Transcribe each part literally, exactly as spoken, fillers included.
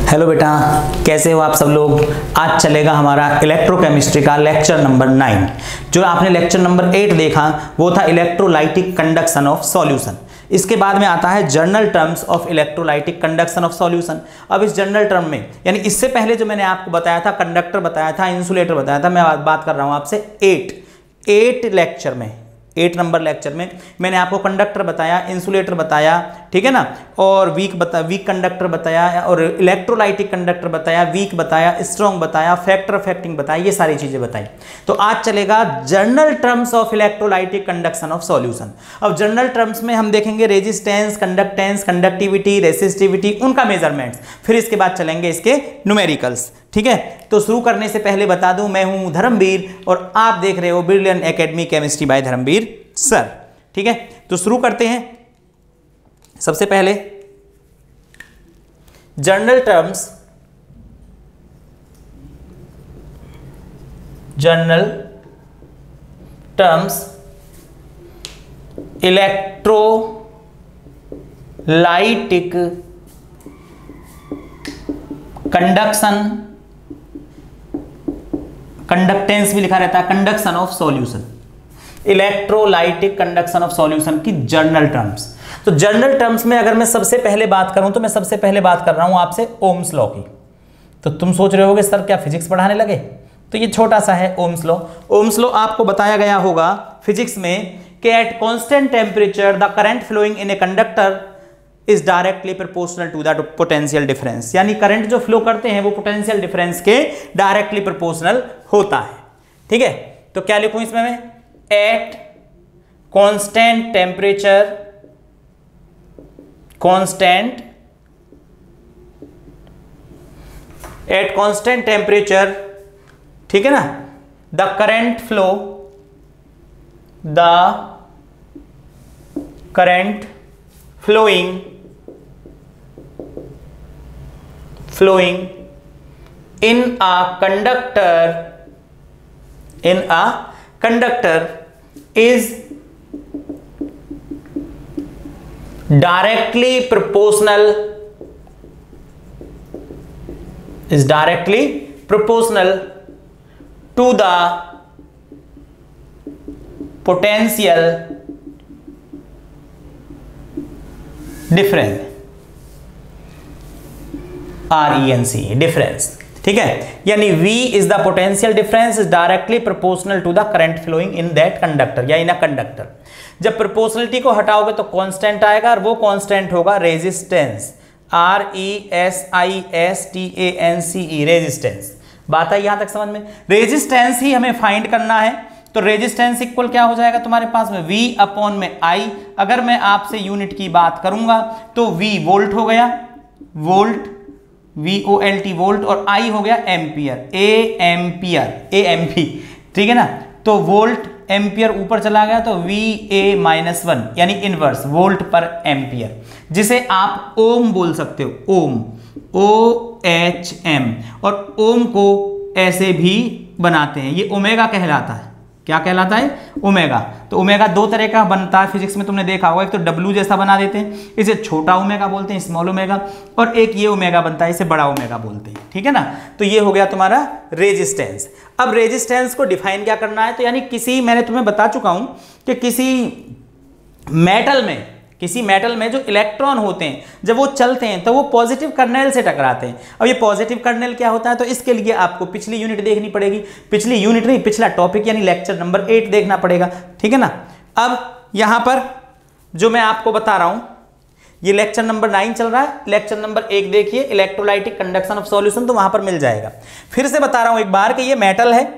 Hello बेटा, कैसे हो आप सब लोग। आज चलेगा हमारा इलेक्ट्रोकेमिस्ट्री का लेक्चर नंबर नाइन। जो आपने लेक्चर नंबर एट देखा वो था इलेक्ट्रोलाइटिक कंडक्शन ऑफ सॉल्यूशन। इसके बाद में आता है general terms of electrolytic conduction of solution. अब इस जर्नल टर्म में यानी इससे पहले जो मैंने आपको बताया था कंडक्टर बताया था, इंसुलेटर बताया था, मैं बात कर रहा हूँ आपसे एट एट लेक्चर में एट नंबर लेक्चर में मैंने आपको कंडक्टर बताया, इंसुलेटर बताया, ठीक है ना, और वीक बता वीक कंडक्टर बताया, और इलेक्ट्रोलाइटिक कंडक्टर बताया, वीक बताया, स्ट्रॉन्ग बताया, फैक्टर अफेक्टिंग बताया, ये सारी चीजें बताई। तो आज चलेगा general terms of electrolytic conduction of solution. अब जर्नल टर्म्स में हम देखेंगे रेजिस्टेंस, कंडक्टेंस, कंडक्टिविटी, रेसिस्टिविटी, उनका मेजरमेंट्स, फिर इसके बाद चलेंगे इसके न्यूमेरिकल्स। ठीक है, तो शुरू करने से पहले बता दूं मैं हूं धर्मवीर और आप देख रहे हो Brilliant Academy chemistry by Dharamveer sir. ठीक है, तो शुरू करते हैं। सबसे पहले general terms general terms electrolytic conduction, conductance भी लिखा रहता है, conduction of solution, electrolytic conduction of solution की जर्नल टर्म्स। तो जर्नल टर्म्स में अगर मैं सबसे पहले बात करूं तो मैं सबसे पहले बात कर रहा हूं आपसे ओम्स लॉ की। तो तुम सोच रहे होगे सर क्या फिजिक्स पढ़ाने लगे, तो ये छोटा सा है ओम्स लॉ। ओम्स लॉ आपको बताया गया होगा फिजिक्स में कि at constant temperature the current flowing in a conductor is directly proportional to the potential difference. यानी करंट जो फ्लो करते हैं वो पोटेंशियल डिफरेंस के डायरेक्टली प्रोपोर्शनल होता है। ठीक है, तो क्या लिखूं इसमें मैं, at constant temperature, constant at constant temperature, ठीक है ना, the current flow the current flowing flowing in a conductor in a conductor is directly proportional is directly proportional to the potential difference, R E N C, difference. ठीक है, यानी V is the potential difference is directly proportional to the current flowing in that conductor या in a conductor. जब proportionality को हटाओगे तो constant आएगा और वो कांस्टेंट होगा resistance, R E S I S T A N C E, resistance. बात आई यहां तक समझ में। रेजिस्टेंस ही हमें फाइंड करना है, तो रेजिस्टेंस इक्वल क्या हो जाएगा तुम्हारे पास में, V अपॉन में I। अगर मैं आपसे यूनिट की बात करूंगा तो V वोल्ट हो गया, volt V O L T volt, और I हो गया ampere, A ampere, A amp, ठीक है ना। तो वोल्ट एम्पियर ऊपर चला गया तो V A माइनस वन यानी इनवर्स वोल्ट पर एम्पियर, जिसे आप ओम बोल सकते हो, ओम, O H M। और ओम को ऐसे भी बनाते हैं, ये ओमेगा कहलाता है। क्या कहलाता है, ओमेगा। तो ओमेगा दो तरह का बनता है फिजिक्स में, तुमने देखा होगा, एक तो डब्लू जैसा बना देते हैं, इसे छोटा ओमेगा बोलते हैं, स्मॉल ओमेगा, और एक ये ओमेगा बनता है, इसे बड़ा ओमेगा बोलते हैं। ठीक है ना, तो ये हो गया तुम्हारा रेजिस्टेंस। अब रेजिस्टेंस को डिफाइन क्या करना है, तो यानी किसी, मैंने तुम्हें बता चुका हूं कि किसी मेटल में किसी मेटल में जो इलेक्ट्रॉन होते हैं जब वो चलते हैं तो वो पॉजिटिव कर्नेल से टकराते हैं। अब ये पॉजिटिव कर्नेल क्या होता है, तो इसके लिए आपको पिछली यूनिट देखनी पड़ेगी, पिछली यूनिट नहीं पिछला टॉपिक यानी लेक्चर नंबर एट देखना पड़ेगा। ठीक है ना। अब यहां पर जो मैं आपको बता रहा हूं ये लेक्चर नंबर नाइन चल रहा है, लेक्चर नंबर एक देखिए इलेक्ट्रोलाइटिक कंडक्शन ऑफ सॉल्यूशन, तो वहां पर मिल जाएगा। फिर से बता रहा हूं एक बार कि ये मेटल है,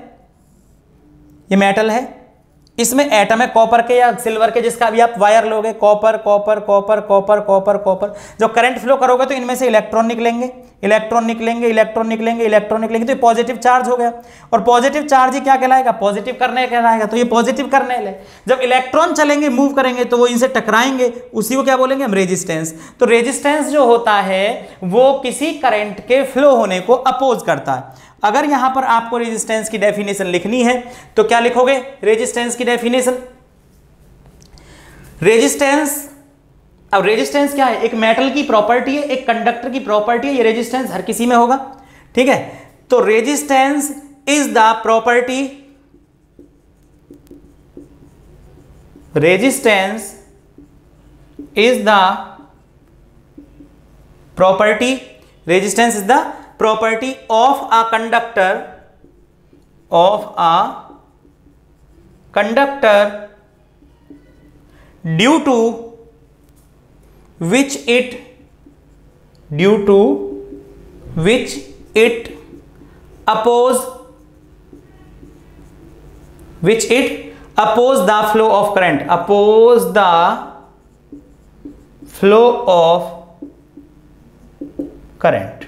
ये मेटल है, इसमें एटम है कॉपर के या सिल्वर के, जिसका अभी आप वायर लोगे, copper copper copper copper copper copper, जो करंट फ्लो करोगे तो इनमें से इलेक्ट्रॉन निकलेंगे, इलेक्ट्रॉन निकलेंगे, इलेक्ट्रॉन निकलेंगे, इलेक्ट्रॉन निकलेंगे, तो ये पॉजिटिव चार्ज हो गया। और पॉजिटिव चार्ज ही क्या कहलाएगा, पॉजिटिव कर्नेल कहलाएगा। तो ये पॉजिटिव कर्नेल है। जब इलेक्ट्रॉन चलेंगे, मूव करेंगे, तो वो इनसे टकराएंगे, उसी को क्या बोलेंगे हम, रेजिस्टेंस। तो रेजिस्टेंस जो होता है वो किसी करंट के फ्लो होने को अपोज करता है। अगर यहां पर आपको रेजिस्टेंस की डेफिनेशन लिखनी है तो क्या लिखोगे, रेजिस्टेंस की डेफिनेशन, रेजिस्टेंस अब रेजिस्टेंस क्या है, एक मेटल की प्रॉपर्टी है, एक कंडक्टर की प्रॉपर्टी है, ये रेजिस्टेंस हर किसी में होगा, ठीक है। तो resistance is the property, resistance is the property, resistance is the property of a conductor, of a conductor due to which it due to which it oppose which it oppose the flow of current, oppose the flow of current,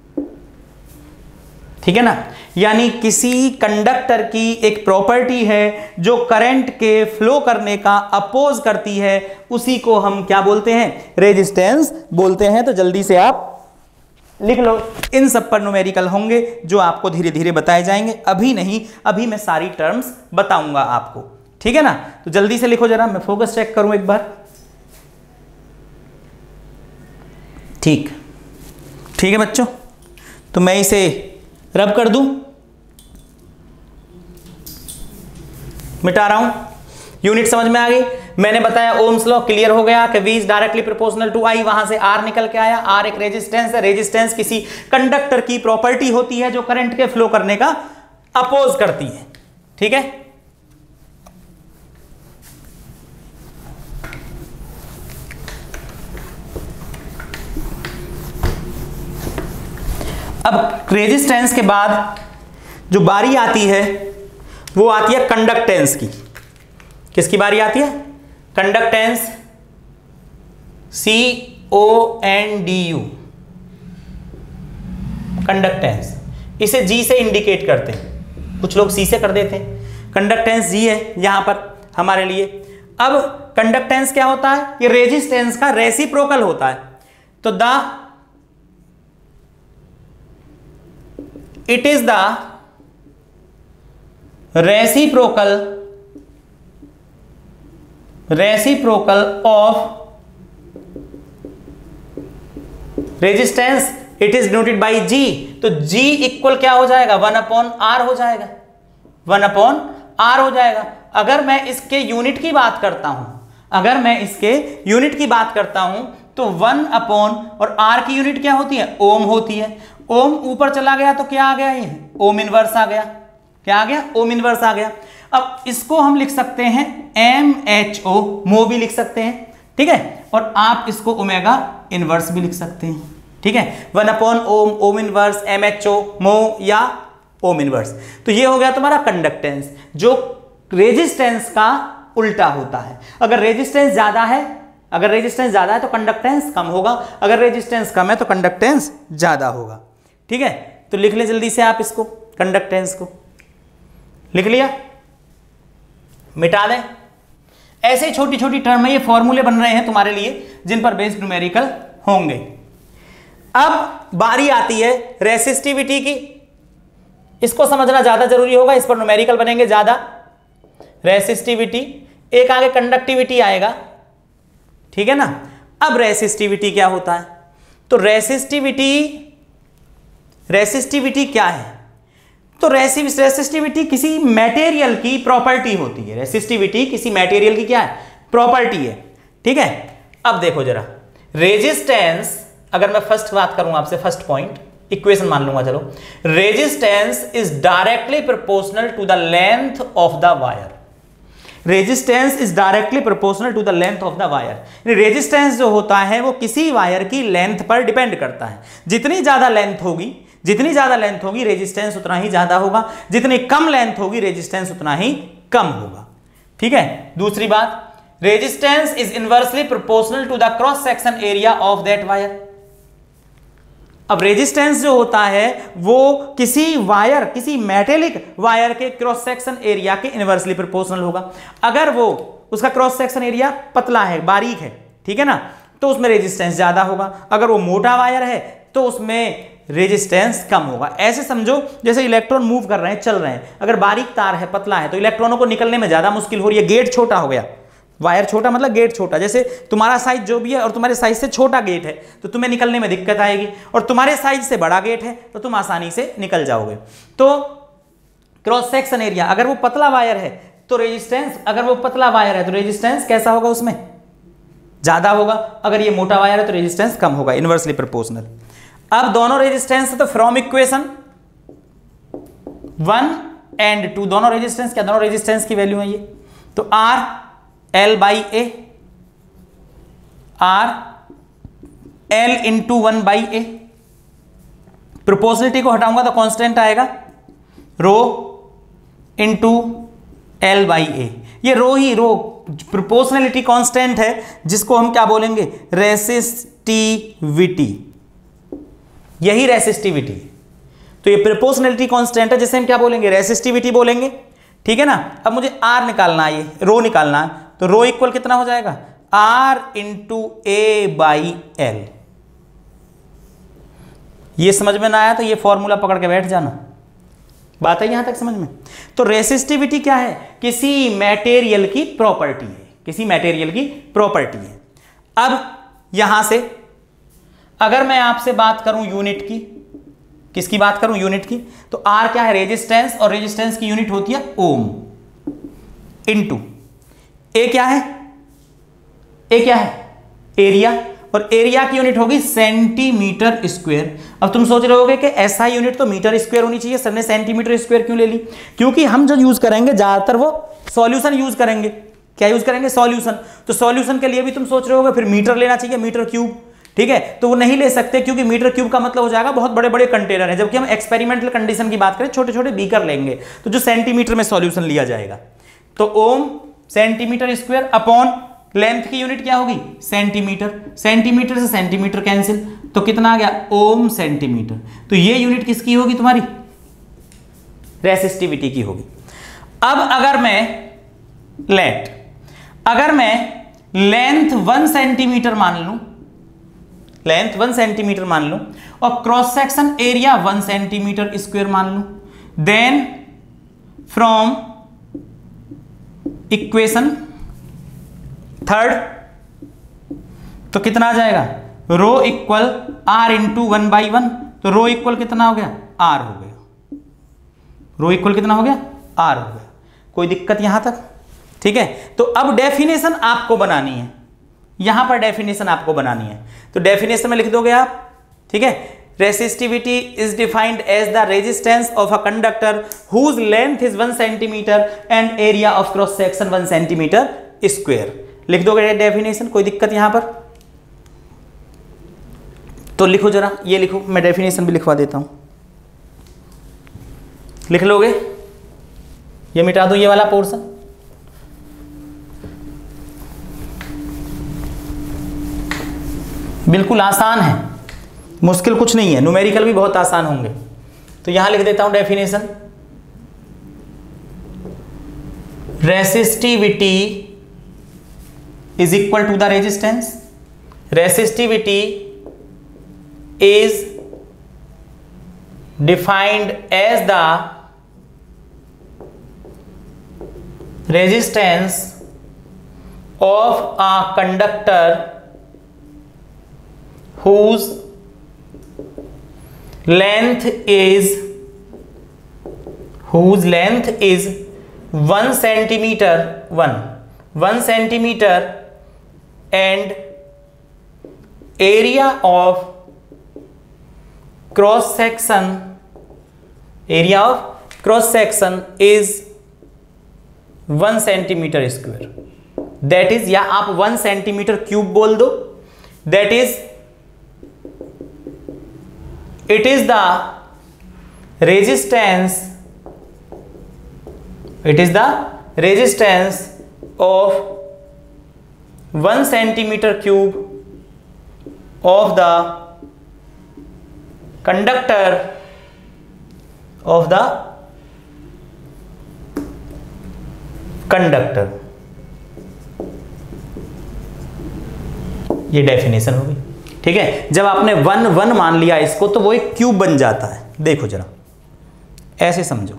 ठीक है ना। यानी किसी conductor की एक property है जो current के फ्लो करने का अपोज करती है, उसी को हम क्या बोलते हैं, रेजिस्टेंस बोलते हैं। तो जल्दी से आप लिख लो, इन सब पर न्यूमेरिकल होंगे जो आपको धीरे धीरे बताए जाएंगे, अभी नहीं, अभी मैं सारी टर्म्स बताऊंगा आपको, ठीक है ना। तो जल्दी से लिखो जरा, मैं फोकस चेक करूं एक बार। ठीक ठीक है बच्चों, तो मैं इसे रब कर दूं, मिटा रहा हूं। यूनिट समझ में आ गई। मैंने बताया ओम्स लॉ क्लियर हो गया कि V is directly proportional to I, वहां से R निकल के आया। R एक रेजिस्टेंस है, रेजिस्टेंस किसी कंडक्टर की प्रॉपर्टी होती है जो करंट के फ्लो करने का अपोज करती है, ठीक है। अब रेजिस्टेंस के बाद जो बारी आती है वो आती है कंडक्टेंस की। किसकी बारी आती है, conductance, C O N D U, conductance. इसे जी से इंडिकेट करते हैं, कुछ लोग सी से कर देते हैं। कंडक्टेंस जी है यहां पर हमारे लिए। अब कंडक्टेंस क्या होता है, ये रेजिस्टेंस का रेसिप्रोकल होता है। तो the it is the reciprocal reciprocal of resistance, it is denoted by G. तो G इक्वल क्या हो जाएगा, वन अपॉन आर हो जाएगा, वन अपॉन आर हो जाएगा। अगर मैं इसके यूनिट की बात करता हूं अगर मैं इसके यूनिट की बात करता हूं तो वन अपॉन, और आर की यूनिट क्या होती है, ओम होती है। ओम ऊपर चला गया तो क्या आ गया, ये ओम इनवर्स आ गया। क्या आ गया, ओम इनवर्स आ गया। अब इसको हम लिख सकते हैं एम एच ओ, मो भी लिख सकते हैं, ठीक है। और आप इसको ओमेगा इनवर्स भी लिख सकते हैं, ठीक है। One upon ohm, ohm inverse, M H O, mho या ओम इनवर्स। तो ये हो गया तुम्हारा कंडक्टेंस, जो रेजिस्टेंस का उल्टा होता है। अगर रेजिस्टेंस ज्यादा है अगर रेजिस्टेंस ज्यादा है तो कंडक्टेंस कम होगा, अगर रेजिस्टेंस कम है तो कंडक्टेंस ज्यादा होगा, ठीक है। तो लिख ले जल्दी से आप इसको, कंडक्टेंस को लिख लिया, मिटा दें। ऐसे ही छोटी छोटी टर्म में ये फॉर्मूले बन रहे हैं तुम्हारे लिए जिन पर बेस्ड न्यूमेरिकल होंगे। अब बारी आती है रेसिस्टिविटी की। इसको समझना ज्यादा जरूरी होगा, इस पर न्यूमेरिकल बनेंगे ज्यादा। रेसिस्टिविटी, एक आगे कंडक्टिविटी आएगा, ठीक है ना। अब रेसिस्टिविटी क्या होता है, तो रेसिस्टिविटी रेसिस्टिविटी क्या है, तो रेसिस्टिविटी किसी मटेरियल की प्रॉपर्टी होती है। रेसिस्टिविटी किसी मटेरियल की क्या है, प्रॉपर्टी है, ठीक है। अब देखो जरा, रेजिस्टेंस, अगर मैं फर्स्ट बात करूं आपसे, फर्स्ट पॉइंट इक्वेशन मान लूंगा, चलो। Resistance is directly proportional to the length of the wire. Resistance is directly proportional to the length of the wire. Resistance जो होता है वो किसी वायर की लेंथ पर डिपेंड करता है। जितनी ज्यादा लेंथ होगी जितनी ज्यादा लेंथ होगी रेजिस्टेंस उतना ही ज्यादा होगा, जितनी कम लेंथ होगी रेजिस्टेंस उतना ही कम होगा, ठीक है। दूसरी बात, resistance is inversely proportional to the cross section area of that wire. अब रेजिस्टेंस जो होता है वो किसी वायर किसी मेटेलिक वायर के क्रॉस सेक्शन एरिया के इनवर्सली प्रोपोर्शनल होगा। अगर वो उसका क्रॉस सेक्शन एरिया पतला है, बारीक है, ठीक है ना, तो उसमें रेजिस्टेंस ज्यादा होगा। अगर वो मोटा वायर है तो उसमें रेजिस्टेंस कम होगा। ऐसे समझो जैसे इलेक्ट्रॉन मूव कर रहे हैं, चल रहे हैं, अगर बारीक तार है, पतला है, तो इलेक्ट्रॉनों को निकलने में ज्यादा मुश्किल हो रही है, गेट छोटा हो गया, वायर छोटा मतलब गेट छोटा, जैसे तुम्हारा साइज जो भी है और तुम्हारे साइज से छोटा गेट है तो तुम्हें निकलने में दिक्कत आएगी, और तुम्हारे साइज से बड़ा गेट है तो तुम आसानी से निकल जाओगे। तो क्रॉस सेक्शन एरिया, अगर वो पतला वायर है तो रेजिस्टेंस, अगर वो पतला वायर है तो रेजिस्टेंस कैसा होगा, उसमें ज्यादा होगा, अगर ये मोटा वायर है तो रेजिस्टेंस कम होगा, इनवर्सली प्रोपोर्शनल। अब दोनों रेजिस्टेंस तो from equation one and two, दोनों रेजिस्टेंस क्या, दोनों रेजिस्टेंस की वैल्यू है ये, तो R L by A, R L into one by A. Proportionality को हटाऊंगा तो कांस्टेंट आएगा rho into L by A. ये रो ही रो प्रोपोर्शनलिटी कांस्टेंट है, जिसको हम क्या बोलेंगे, रेसिस्टिविटी, यही रेसिस्टिविटी। तो ये प्रोपोर्शनलिटी कांस्टेंट है जिसे हम क्या बोलेंगे, रेसिस्टिविटी बोलेंगे, ठीक है ना। अब मुझे आर निकालना है, ये रो निकालना है, तो रो इक्वल कितना हो जाएगा, R into A by L. ये समझ में ना आया तो ये फॉर्मूला पकड़ के बैठ जाना, बात है यहां तक समझ में। तो रेसिस्टिविटी क्या है, किसी मटेरियल की प्रॉपर्टी है, किसी मटेरियल की प्रॉपर्टी है। अब यहां से अगर मैं आपसे बात करूं यूनिट की, किसकी बात करूं, यूनिट की, तो आर क्या है, रेजिस्टेंस, और रेजिस्टेंस की यूनिट होती है ओम, इनटू ए क्या है, ए क्या है, एरिया, और एरिया की यूनिट होगी सेंटीमीटर स्क्वायर। अब तुम सोच रहे होगे कि ऐसा यूनिट तो मीटर स्क्वायर होनी चाहिए, सर ने सेंटीमीटर स्क्वायर क्यों ले ली, क्योंकि हम जो यूज करेंगे ज्यादातर वो सॉल्यूशन यूज करेंगे। क्या यूज करेंगे, सॉल्यूशन। तो सॉल्यूशन के लिए भी तुम सोच रहे होगे फिर मीटर लेना चाहिए, मीटर क्यूब, ठीक है, तो वो नहीं ले सकते, क्योंकि मीटर क्यूब का मतलब हो जाएगा बहुत बड़े बड़े कंटेनर है, जबकि हम एक्सपेरिमेंटल कंडीशन की बात करें छोटे छोटे बीकर लेंगे, तो जो सेंटीमीटर में सॉल्यूशन लिया जाएगा। तो ohm centimetre square upon length की यूनिट क्या होगी, सेंटीमीटर, सेंटीमीटर से सेंटीमीटर कैंसिल, तो कितना आ गया, ओम सेंटीमीटर। तो ये यूनिट किसकी होगी, तुम्हारी रेसिस्टिविटी की होगी। अब अगर मैं लेट अगर मैं लेंथ वन सेंटीमीटर मान लूं, लेंथ वन सेंटीमीटर मान लूं, और cross section area one centimetre square मान लूं, देन फ्रॉम इक्वेशन थर्ड तो कितना आ जाएगा, rho equal R into one by one, तो रो इक्वल कितना हो गया, आर हो गया, रो इक्वल कितना हो गया, आर हो गया। कोई दिक्कत यहां तक, ठीक है। तो अब डेफिनेशन आपको बनानी है, यहां पर डेफिनेशन आपको बनानी है, तो डेफिनेशन में लिख दोगे आप, ठीक है। Resistivity is defined as the resistance of a conductor whose length is one centimetre and area of cross section one centimetre square. लिख दोगे डेफिनेशन, कोई दिक्कत यहां पर, तो लिखो जरा, ये लिखो, मैं डेफिनेशन भी लिखवा देता हूं, लिख लोगे, ये मिटा दो ये वाला पोर्शन। बिल्कुल आसान है, मुश्किल कुछ नहीं है, न्यूमेरिकल भी बहुत आसान होंगे। तो यहां लिख देता हूं definition, resistivity is equal to the resistance. Resistivity is defined as the resistance of a conductor whose length is whose length is one centimeter one one centimeter and area of cross section area of cross section is one centimetre square, that is, या आप one centimetre cube बोल दो, that is it is the resistance it is the resistance of one centimetre cube of the conductor of the conductor। ये definition होगी, ठीक है। जब आपने वन वन मान लिया इसको तो वो एक क्यूब बन जाता है। देखो जरा ऐसे समझो,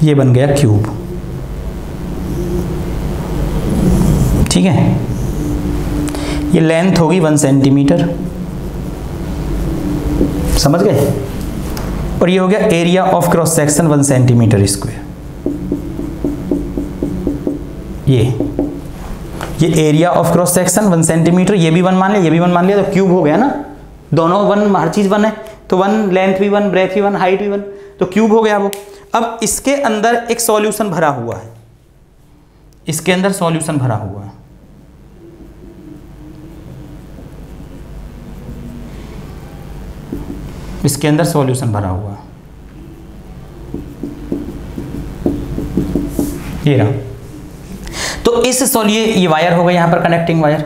ये बन गया क्यूब, ठीक है। ये लेंथ होगी वन सेंटीमीटर, समझ गए। और ये हो गया area of cross section one centimetre square. ये ये area of cross section one centimetre, ये भी वन मान लिया, ये भी वन मान लिया, तो क्यूब हो गया ना, दोनों वन, हर चीज वन है, तो वन, लेंथ भी वन, ब्रेथ भी वन, हाइट भी वन, तो क्यूब हो गया वो। अब इसके अंदर एक सॉल्यूशन भरा हुआ है, इसके अंदर सॉल्यूशन भरा हुआ है, इसके अंदर सॉल्यूशन भरा हुआ है, ये रहा। तो इस सॉल्यू ये वायर हो गया यहां पर कनेक्टिंग वायर,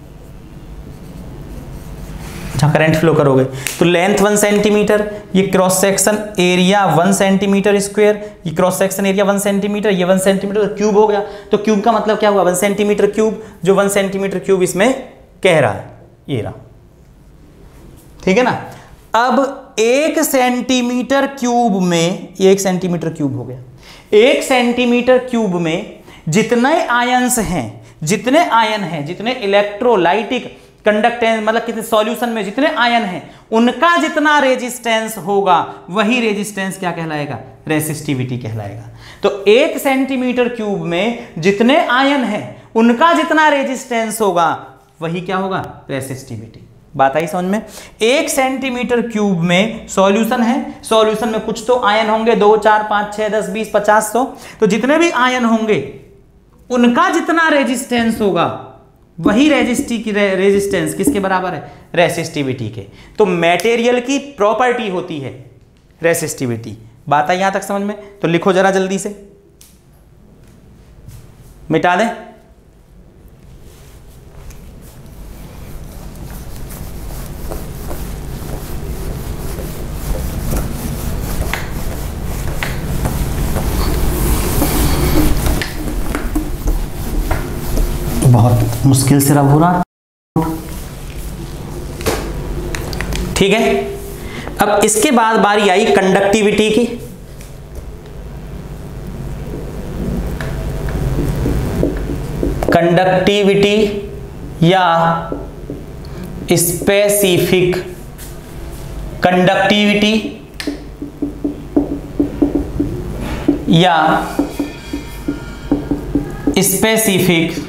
जहां करंट फ्लो करोगे। तो लेंथ वन सेंटीमीटर, ये cross section area one centimetre square, ये cross section area one centimetre, ये वन सेंटीमीटर, तो क्यूब हो गया। तो क्यूब का मतलब क्या हुआ, वन सेंटीमीटर क्यूब, जो वन सेंटीमीटर क्यूब इसमें कह रहा है, ये रहा, ठीक है ना। अब एक सेंटीमीटर क्यूब में, एक सेंटीमीटर क्यूब हो गया, एक सेंटीमीटर क्यूब में जितने आयंस हैं, जितने आयन हैं, जितने इलेक्ट्रोलाइटिक कंडक्टेंस, मतलब कितने सॉल्यूशन में जितने आयन हैं, उनका जितना रेजिस्टेंस होगा वही रेजिस्टेंस क्या कहलाएगा, रेसिस्टिविटी कहलाएगा। तो एक सेंटीमीटर क्यूब में जितने आयन हैं उनका जितना रेजिस्टेंस होगा वही क्या होगा, रेसिस्टिविटी। बात आई समझ में। एक सेंटीमीटर क्यूब में सॉल्यूशन है, सॉल्यूशन में कुछ तो आयन होंगे, दो, चार, पांच, छह, दस, बीस, पचास, सौ, तो जितने भी आयन होंगे उनका जितना रेजिस्टेंस होगा वही रेजिस्टी की रे, रेजिस्टेंस किसके बराबर है, रेसिस्टिविटी के। तो मटेरियल की प्रॉपर्टी होती है रेसिस्टिविटी। बात आई यहां तक समझ में। तो लिखो जरा जल्दी से, मिटा दें। बहुत मुश्किल से रब हो रहा, ठीक है। अब इसके बाद बारी आई कंडक्टिविटी की। कंडक्टिविटी या स्पेसिफिक कंडक्टिविटी या स्पेसिफिक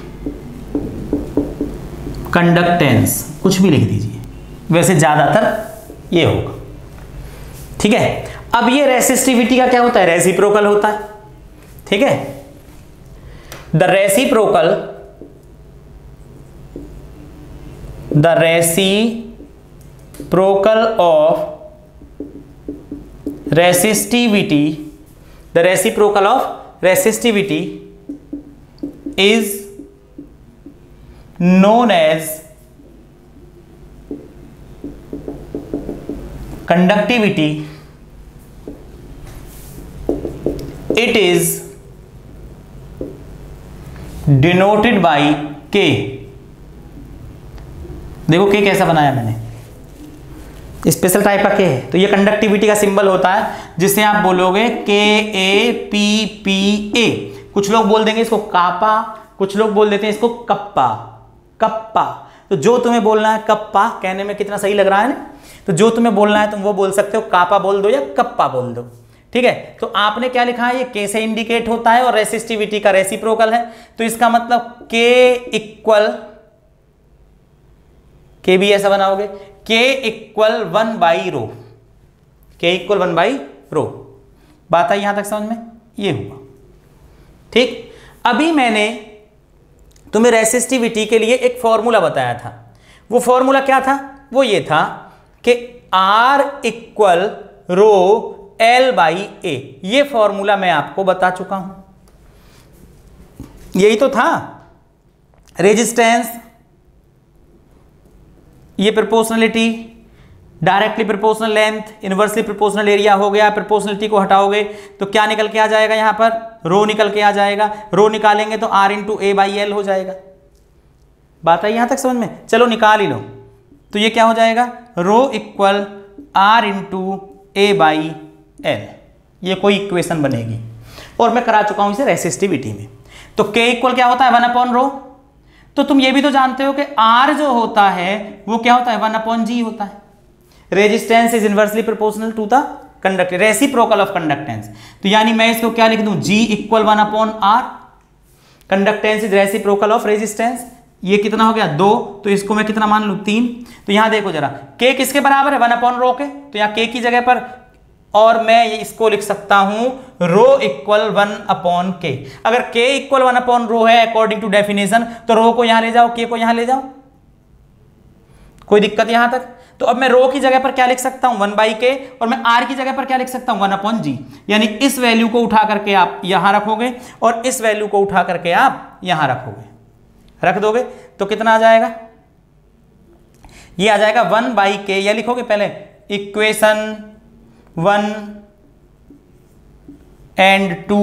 कंडक्टेंस, कुछ भी लिख दीजिए, वैसे ज्यादातर ये होगा, ठीक है। अब ये रेसिस्टिविटी का क्या होता है, रेसिप्रोकल होता है, ठीक है। The reciprocal the reciprocal of resistivity the reciprocal of resistivity is known as conductivity. It is denoted by K. देखो K कैसा बनाया मैंने, स्पेशल टाइप का K है, तो ये कंडक्टिविटी का सिंबल होता है, जिसे आप बोलोगे के ए पी पी ए। कुछ लोग बोल देंगे इसको कापा, कुछ लोग बोल देते हैं इसको कप्पा, कप्पा। तो जो तुम्हें बोलना है, कप्पा कहने में कितना सही लग रहा है ना, तो जो तुम्हें बोलना है तुम वो बोल सकते हो, कापा बोल दो या कप्पा बोल दो, ठीक है। तो आपने क्या लिखा है, ये के से इंडिकेट होता है और रेसिस्टिविटी का रेसिप्रोकल है, तो इसका मतलब के इक्वल, के भी ऐसा बनाओगे, के इक्वल वन बाई रो, के इक्वल वन बाई रो। बात आई यहां तक समझ में, ये हुआ, ठीक। अभी मैंने तुम्हें रेसिस्टिविटी के लिए एक फॉर्मूला बताया था, वो फॉर्मूला क्या था, वो ये था कि R equal rho L by A. ये फॉर्मूला मैं आपको बता चुका हूं, यही तो था। रेजिस्टेंस, ये proportionality, directly proportional length, inversely proportional area हो गया। प्रोपोर्शनलिटी को हटाओगे तो क्या निकल के आ जाएगा, यहां पर रो निकल के आ जाएगा। रो निकालेंगे तो R into A by L हो जाएगा। बात आई यहां तक समझ में, चलो निकाल ही लो। तो ये क्या हो जाएगा, rho equal R into A by L, ये कोई इक्वेशन बनेगी। और मैं करा चुका हूं इसे रेसिस्टिविटी में। तो K इक्वल क्या होता है, वन अपॉन रो। तो तुम ये भी तो जानते हो कि R जो होता है वो क्या होता है, वन अपॉन जी होता है। Resistance is inversely proportional to the conductance, reciprocal of conductance. तो यानी मैं इसको क्या लिख दूं, G equal one upon R. Conductance is reciprocal of resistance. ये कितना हो गया, दो, तो इसको मैं कितना मान लूं, तीन। तो यहां देखो जरा, K किसके बराबर है, वन अपॉन रो के। तो यहां K की जगह पर और मैं इसको लिख सकता हूं rho equal one upon K. अगर K equal one upon rho है अकॉर्डिंग टू डेफिनेशन, तो रो को यहां ले जाओ, K को यहां ले जाओ, कोई दिक्कत यहां तक। तो अब मैं रो की जगह पर क्या लिख सकता हूं, वन बाई के, और मैं आर की जगह पर क्या लिख सकता हूं, वन अपॉन जी। यानी इस वैल्यू को उठा करके आप यहां रखोगे और इस वैल्यू को उठा करके आप यहां रखोगे, रख दोगे तो कितना आ जाएगा, ये आ जाएगा वन बाई के। या लिखोगे पहले equation one and two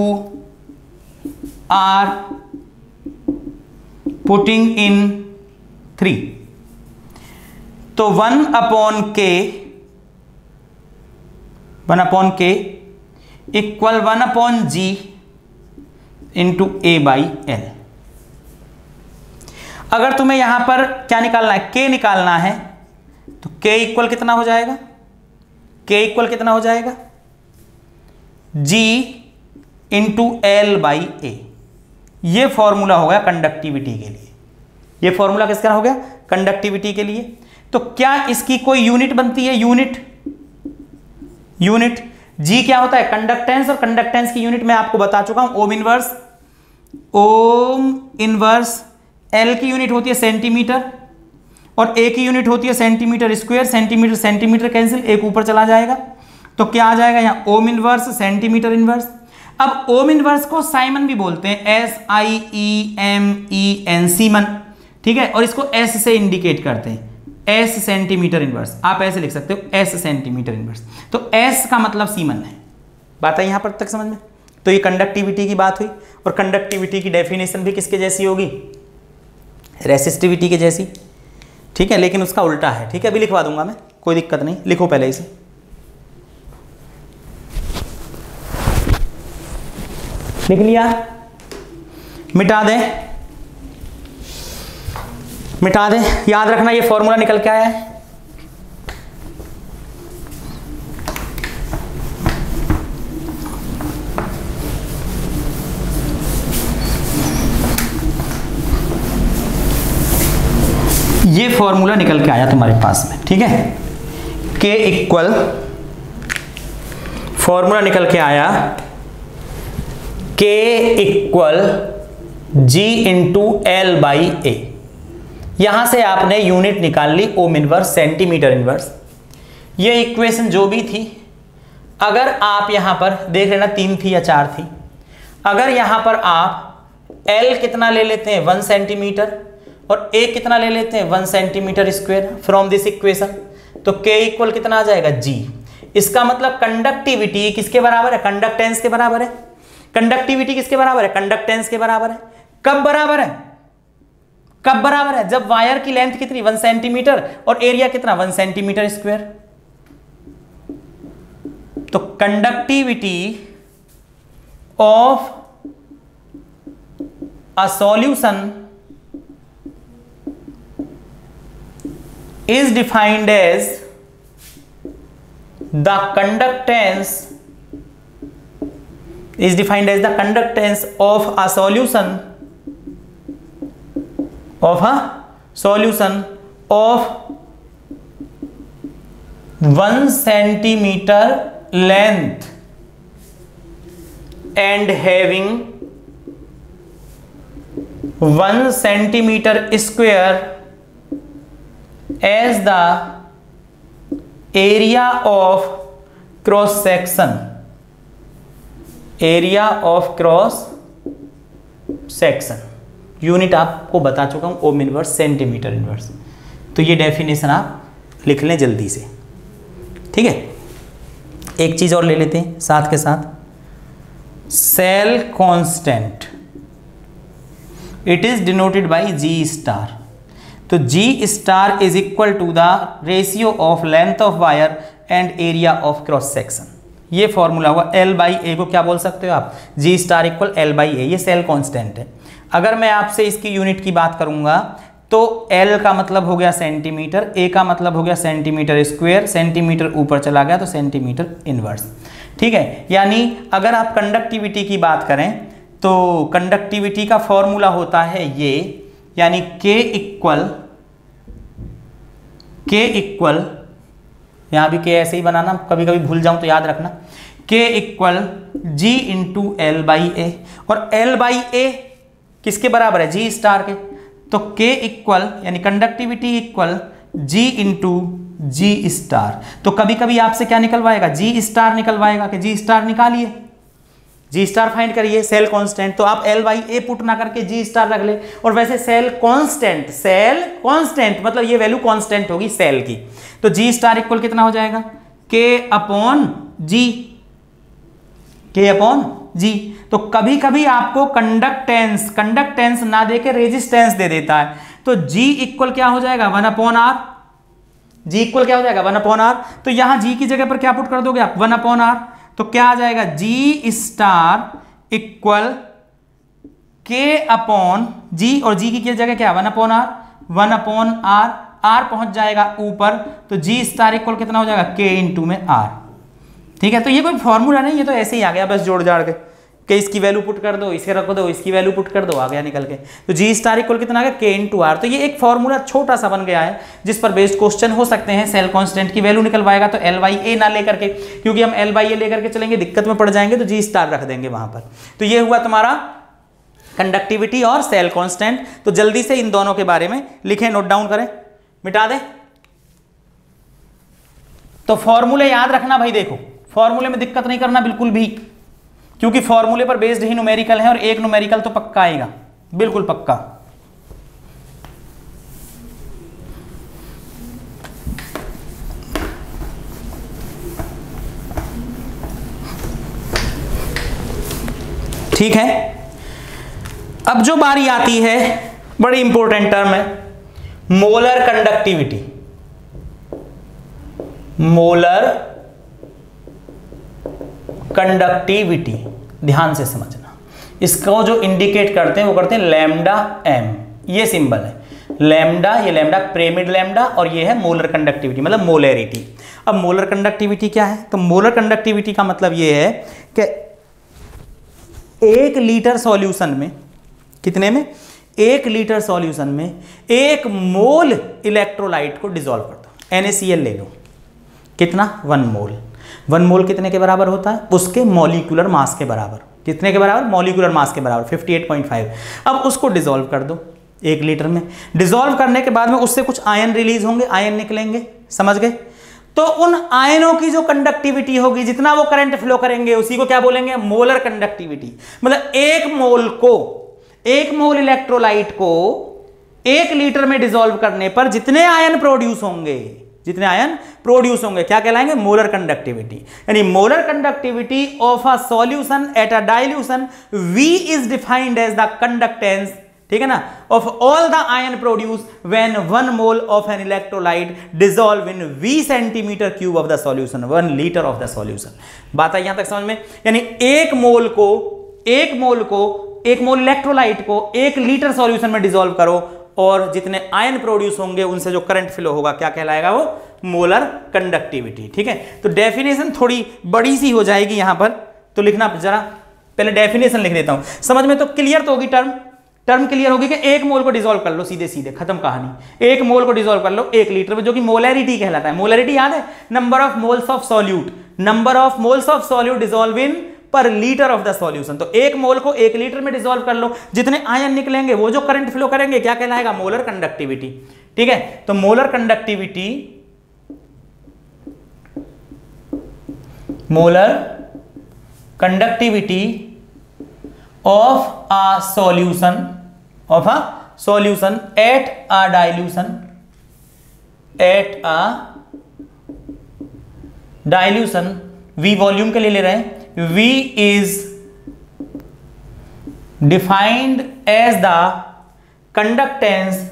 are putting in three. तो one upon K, one upon K equal one upon G into A by L. अगर तुम्हें यहां पर क्या निकालना है, के निकालना है, तो के इक्वल कितना हो जाएगा, के इक्वल कितना हो जाएगा, G into L by A. ये फॉर्मूला हो गया कंडक्टिविटी के लिए। ये फॉर्मूला किसका हो गया, कंडक्टिविटी के लिए। तो क्या इसकी कोई यूनिट बनती है, यूनिट, यूनिट जी क्या होता है, कंडक्टेंस, और कंडक्टेंस की यूनिट मैं आपको बता चुका हूं, ohm inverse. Ohm inverse L की यूनिट होती है सेंटीमीटर और ए की यूनिट होती है centimetre square. Centimetre centimetre cancel, एक ऊपर चला जाएगा, तो क्या आ जाएगा यहां ओम इनवर्स सेंटीमीटर इनवर्स। अब ओम इनवर्स को साइमन भी बोलते हैं, S I E M E N, siemens, ठीक है। और इसको एस से इंडिकेट करते हैं, एस सेंटीमीटर इनवर्स, आप ऐसे लिख सकते हो एस सेंटीमीटर इनवर्स। तो एस का मतलब सीमन है। बात है यहां पर तक समझ में। तो ये कंडक्टिविटी की बात हुई, और कंडक्टिविटी की डेफिनेशन भी किसके जैसी होगी, रेसिस्टिविटी के जैसी, ठीक है, लेकिन उसका उल्टा है, ठीक है। अभी लिखवा दूंगा मैं, कोई दिक्कत नहीं, लिखो पहले इसे। लिख लिया, मिटा दे, मिटा दे। याद रखना ये फॉर्मूला निकल के आया है, ये फॉर्मूला निकल के आया तुम्हारे पास में, ठीक है। के इक्वल फॉर्मूला निकल के आया, K equal G into L by A. यहां से आपने यूनिट निकाल ली, ओम इनवर्स सेंटीमीटर इनवर्स। ये इक्वेशन जो भी थी, अगर आप यहां पर देख लेना तीन थी या चार थी, अगर यहां पर आप एल कितना ले लेते हैं, वन सेंटीमीटर, और ए कितना ले लेते हैं, one centimetre square from this equation, तो के इक्वल कितना आ जाएगा, जी। इसका मतलब कंडक्टिविटी किसके बराबर है, कंडक्टेंस के बराबर है। कंडक्टिविटी किसके बराबर है, कंडक्टेंस के बराबर है। कब बराबर है, कब बराबर है, जब वायर की लेंथ कितनी, वन सेंटीमीटर, और एरिया कितना, वन सेंटीमीटर स्क्वायर। तो conductivity of a solution is defined as the conductance is defined as the conductance of a solution of a solution of one centimeter length and having one centimeter square as the area of cross section, area of cross section। Unit आपको बता चुका हूं, ohm inverse centimetre inverse. तो ये definition आप लिख लें जल्दी से, ठीक है। एक चीज और ले लेते हैं साथ के साथ, cell constant, it is denoted by G star. तो G star is equal to the ratio of length of wire and area of cross section. ये फॉर्मूला हुआ एल बाई ए को क्या बोल सकते हो आप, G star equal L by A, ये सेल कांस्टेंट है। अगर मैं आपसे इसकी यूनिट की बात करूंगा तो एल का मतलब हो गया सेंटीमीटर, ए का मतलब हो गया सेंटीमीटर स्क्वायर, सेंटीमीटर ऊपर चला गया तो सेंटीमीटर इनवर्स, ठीक है। यानी अगर आप कंडक्टिविटी की बात करें तो कंडक्टिविटी का फॉर्मूला होता है ये, यानी के इक्वल के इक्वल यहां भी के ऐसे ही बनाना, कभी कभी भूल जाऊं तो याद रखना, K equal G into L by A, और एल बाई ए किसके बराबर है, जी स्टार के, तो के इक्वल यानी conductivity equal G into G star. तो कभी कभी आपसे क्या निकलवाएगा, जी स्टार निकलवाएगा, कि जी स्टार निकालिए, जी स्टार फाइंड करिए सेल कांस्टेंट, तो आप एल बाई ए पुट ना करके जी स्टार रख ले। और वैसे सेल कांस्टेंट, सेल कांस्टेंट मतलब ये वैल्यू कांस्टेंट होगी सेल की, तो जी स्टार इक्वल कितना हो जाएगा, के अपॉन जी, के अपॉन जी। तो कभी कभी आपको कंडक्टेंस कंडक्टेंस ना देके रेजिस्टेंस दे देता है, तो जी इक्वल क्या हो जाएगा, one upon R, G equal क्या हो जाएगा, वन अपॉन आर। तो यहां जी की जगह पर क्या पुट कर दोगे आप, वन अपॉन आर, तो क्या आ जाएगा, G star equal K upon G, और जी की जगह क्या, one upon R, one upon R, R पहुंच जाएगा ऊपर, तो जी स्टार इक्वल कितना हो जाएगा, के इंटू में आर, ठीक है। तो ये कोई फॉर्मूला नहीं, ये तो ऐसे ही आ गया बस जोड़ जाड़ के, कि इसकी वैल्यू पुट कर दो, इसे रख दो, इसकी वैल्यू पुट कर दो, आ गया निकल के। तो जी स्टार इक्वल कितना आ गया, के इंटू आर। तो ये एक फॉर्मूला छोटा सा बन गया है जिस पर बेस्ड क्वेश्चन हो सकते हैं। सेल कांस्टेंट की वैल्यू निकलवाएगा तो एल बाई ए ना लेकर के, क्योंकि हम एल बाई ए लेकर के चलेंगे दिक्कत में पड़ जाएंगे, तो जी स्टार रख देंगे वहां पर। तो ये हुआ तुम्हारा कंडक्टिविटी और सेल कांस्टेंट। तो जल्दी से इन दोनों के बारे में लिखें, नोट डाउन करें, मिटा दें। तो फॉर्मूले याद रखना भाई, देखो फॉर्मूले में दिक्कत नहीं करना बिल्कुल भी, क्योंकि फॉर्मूले पर बेस्ड ही न्यूमेरिकल है, और एक न्यूमेरिकल तो पक्का आएगा, बिल्कुल पक्का। ठीक है, अब जो बारी आती है बड़ी इंपॉर्टेंट टर्म है, मोलर कंडक्टिविटी। मोलर कंडक्टिविटी ध्यान से समझना, इसको जो इंडिकेट करते हैं वो करते हैं लैम्डा एम, ये सिंबल है लैम्डा, ये लैम्डा पिरामिड लैम्डा, और ये है मोलर कंडक्टिविटी मतलब मोलैरिटी। अब मोलर कंडक्टिविटी क्या है, तो मोलर कंडक्टिविटी का मतलब ये है कि एक लीटर सॉल्यूशन में, कितने में, एक लीटर सॉल्यूशन में एक मोल इलेक्ट्रोलाइट को डिसॉल्व कर दो, एन ए सी एल ले लो, कितना, वन मोल। वन मोल कितने के बराबर होता है, उसके मॉलिक्यूलर मास के बराबर, कितने के बराबर, मॉलिक्यूलर मास के बराबर अट्ठावन पॉइंट फाइव। अब उसको डिसॉल्व कर दो एक लीटर में, डिसॉल्व करने के बाद में उससे कुछ आयन रिलीज होंगे, आयन निकलेंगे, समझ गए। तो उन आयनों की जो कंडक्टिविटी होगी, जितना वो करंट फ्लो करेंगे, उसी को क्या बोलेंगे, मोलर कंडक्टिविटी। मतलब एक मोल को, एक मोल इलेक्ट्रोलाइट को एक लीटर में डिसॉल्व करने पर जितने आयन प्रोड्यूस होंगे, जितने आयन प्रोड्यूस होंगे, क्या कहलाएंगे, मोलर कंडक्टिविटी। यानी molar conductivity of a solution at a dilution V is defined as the conductance, ठीक है ना, of all the ion produce when one mole of an electrolyte dissolve in V centimetre cube of the solution, one litre of the solution. बात आई यहां तक समझ में। यानी एक मोल को, एक मोल को, एक मोल इलेक्ट्रोलाइट को एक लीटर सॉल्यूशन में डिसॉल्व करो, और जितने आयन प्रोड्यूस होंगे उनसे जो करंट फ्लो होगा, क्या कहलाएगा, वो मोलर कंडक्टिविटी। ठीक है, तो डेफिनेशन थोड़ी बड़ी सी हो जाएगी यहां पर, तो लिखना जरा, पहले डेफिनेशन लिख देता हूं, समझ में तो क्लियर तो होगी टर्म, टर्म क्लियर होगी कि एक मोल को डिसॉल्व कर लो, सीधे सीधे खत्म कहानी। एक मोल को डिसॉल्व कर लो एक लीटर में, जो कि मोलैरिटी कहलाता है। मोलैरिटी याद है, number of moles of solute, number of moles of solute dissolve in per litre of the solution. तो एक मोल को एक लीटर में डिसॉल्व कर लो, जितने आयन निकलेंगे वो जो करंट फ्लो करेंगे, क्या कहलाएगा, मोलर कंडक्टिविटी। ठीक है, तो molar conductivity, molar conductivity of a solution, of a solution at a dilution, at a dilution, V volume के लिए ले रहे हैं, V is defined as the conductance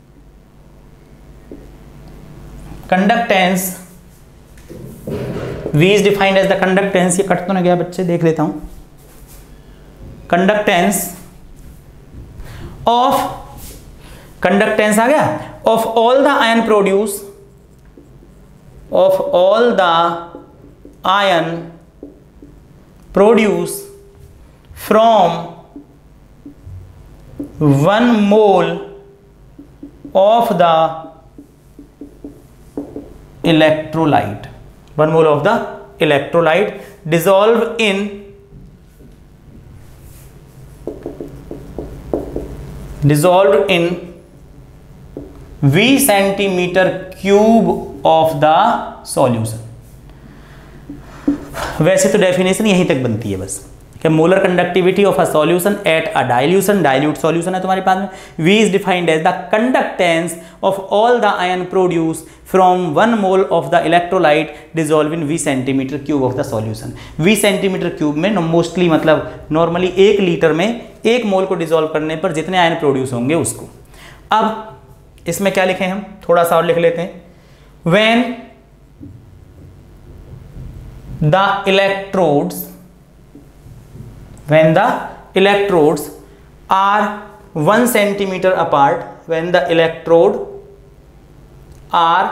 conductance V is defined as the conductance, ये cut तो ना गया बच्चे, देख लेता हूं, कंडक्टेंस ऑफ, कंडक्टेंस आ गया, of all the ion produce, of all the ion produce from one mole of the electrolyte, one mole of the electrolyte dissolve in dissolved in V centimetre cube of the solution. वैसे तो definition यहीं तक बनती है बस, कि molar conductivity of a solution at a dilution, dilute solution है तुम्हारे पास में, V is defined as the conductance of all the ion produce from one mole of the electrolyte dissolve in V centimetre cube of the solution. V centimetre cube में mostly मतलब normally एक litre में एक मोल को dissolve करने पर जितने ion produce होंगे उसको। अब इसमें क्या लिखें हम, थोड़ा सा और लिख लेते हैं, when the electrodes when the electrodes are one centimeter apart, when the electrode are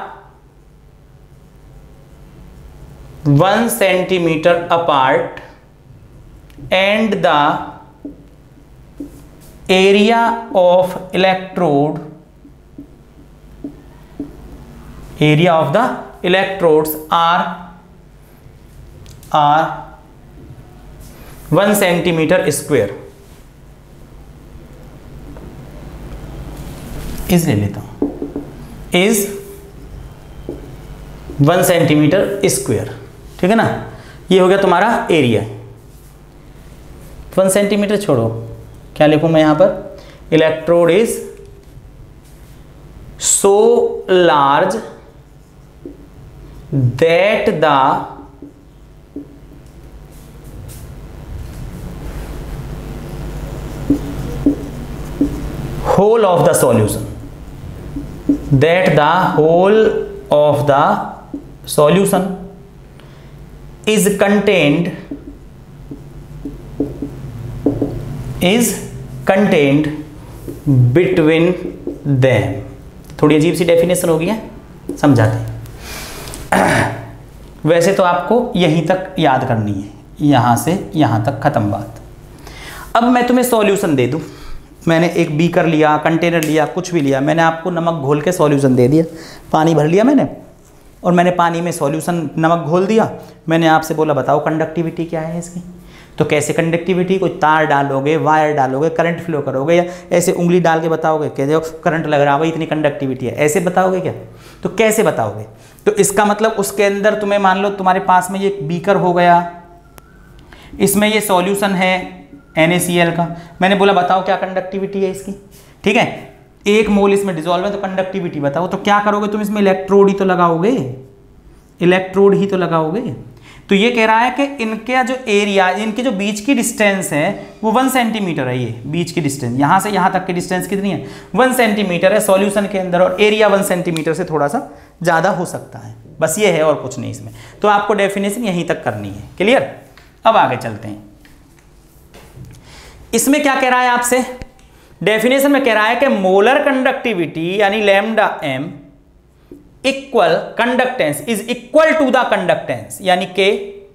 one centimeter apart and the area of electrode, area of the electrodes are are one centimetre square, इस ले लेता हूं, is one centimetre square, ठीक है ना। ये हो गया तुम्हारा एरिया। वन सेंटीमीटर छोड़ो, क्या लिखूं मैं यहां पर, electrode is so large that the whole of the solution, that the whole of the solution is contained is contained between them। थोड़ी अजीब सी डेफिनेशन हो गई है, समझाते हैं। वैसे तो आपको यहीं तक याद करनी है, यहां से यहां तक खत्म बात। अब मैं तुम्हें सॉल्यूशन दे दूं, मैंने एक बीकर लिया, कंटेनर लिया, कुछ भी लिया, मैंने आपको नमक घोल के सॉल्यूशन दे दिया, पानी भर लिया मैंने और मैंने पानी में सॉल्यूशन नमक घोल दिया। मैंने आपसे बोला बताओ कंडक्टिविटी क्या है इसकी, तो कैसे कंडक्टिविटी, कोई तार डालोगे, वायर डालोगे, करंट फ्लो करोगे, या ऐसे उंगली डाल के बताओगे कि जो करंट लग रहा है इतनी कंडक्टिविटी है, ऐसे बताओगे क्या, तो कैसे बताओगे। तो इसका मतलब उसके अंदर तुम्हें मान लो तुम्हारे पास में ये बीकर हो गया, इसमें ये सॉल्यूशन है एन ए सी एल का, मैंने बोला बताओ क्या कंडक्टिविटी है इसकी, ठीक है, एक मोल इसमें डिसॉल्व है तो कंडक्टिविटी बताओ। तो क्या करोगे तुम, इसमें इलेक्ट्रोड ही तो लगाओगे, इलेक्ट्रोड ही तो लगाओगे। तो ये कह रहा है कि इनके जो एरिया, इनके जो बीच की डिस्टेंस है वो वन सेंटीमीटर है, ये बीच की डिस्टेंस यहां से यहां तक की डिस्टेंस कितनी है, वन सेंटीमीटर है सॉल्यूशन के अंदर, और एरिया वन सेंटीमीटर से थोड़ा सा ज्यादा हो सकता है, बस ये है और कुछ नहीं इसमें। तो आपको डेफिनेशन यहीं तक करनी है, क्लियर। अब आगे चलते हैं, इसमें क्या कह रहा है आपसे, डेफिनेशन में कह रहा है कि मोलर कंडक्टिविटी यानी lambda M equal conductance is equal to the conductance, यानी के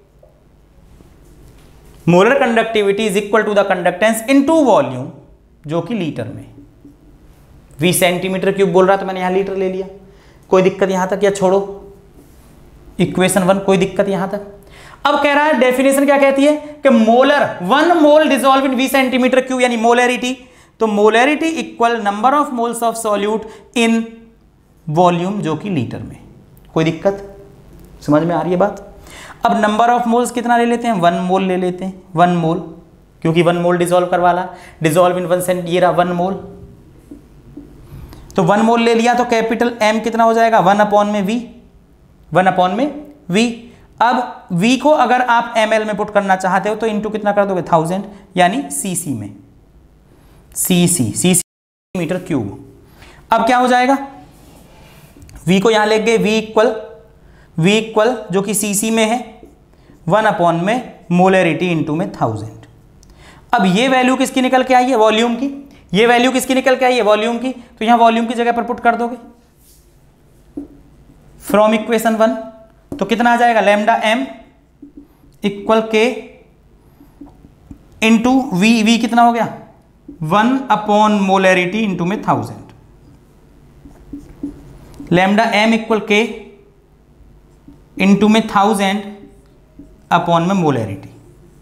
molar conductivity is equal to the conductance into volume, जो कि लीटर में, वी सेंटीमीटर क्यूब बोल रहा तो मैंने यहां लीटर ले लिया, कोई दिक्कत यहां तक, या छोड़ो इक्वेशन वन, कोई दिक्कत यहां तक। अब कह रहा है डेफिनेशन क्या कहती है कि molar, one mole dissolve in V centimetre cube, यानी मोलैरिटी, तो molarity equal number of moles of solute in volume, जो कि लीटर में। कोई दिक्कत, समझ में आ रही है बात। अब नंबर ऑफ मोल्स कितना ले लेते हैं, वन मोल ले लेते हैं, वन मोल, क्योंकि वन मोल डिसॉल्व करवाला, डिसॉल्व इन वन सेंट, ये रहा वन मोल, तो वन मोल ले लिया तो कैपिटल एम कितना हो जाएगा, वन अपॉन में वी, वन अपॉन में वी। अब v को अगर आप ml में पुट करना चाहते हो तो इनटू कितना कर दोगे, थाउजेंड, यानी cc में, cc cc मीटर क्यूब। अब क्या हो जाएगा, v को यहां ले गए, v इक्वल v इक्वल जो कि cc में है, वन अपॉन में मोलरिटी इंटू में थाउजेंड। अब ये वैल्यू किसकी निकल के आई है, वॉल्यूम की, ये वैल्यू किसकी निकल के आई है, वॉल्यूम की, तो यहां वॉल्यूम की जगह पर पुट कर दोगे फ्रॉम इक्वेशन वन, तो कितना आ जाएगा, lambda M equal K into V, V कितना हो गया, वन अपॉन मोलरिटी इंटू में thousand, lambda M equal K into में थाउजेंड अपॉन में मोलरिटी।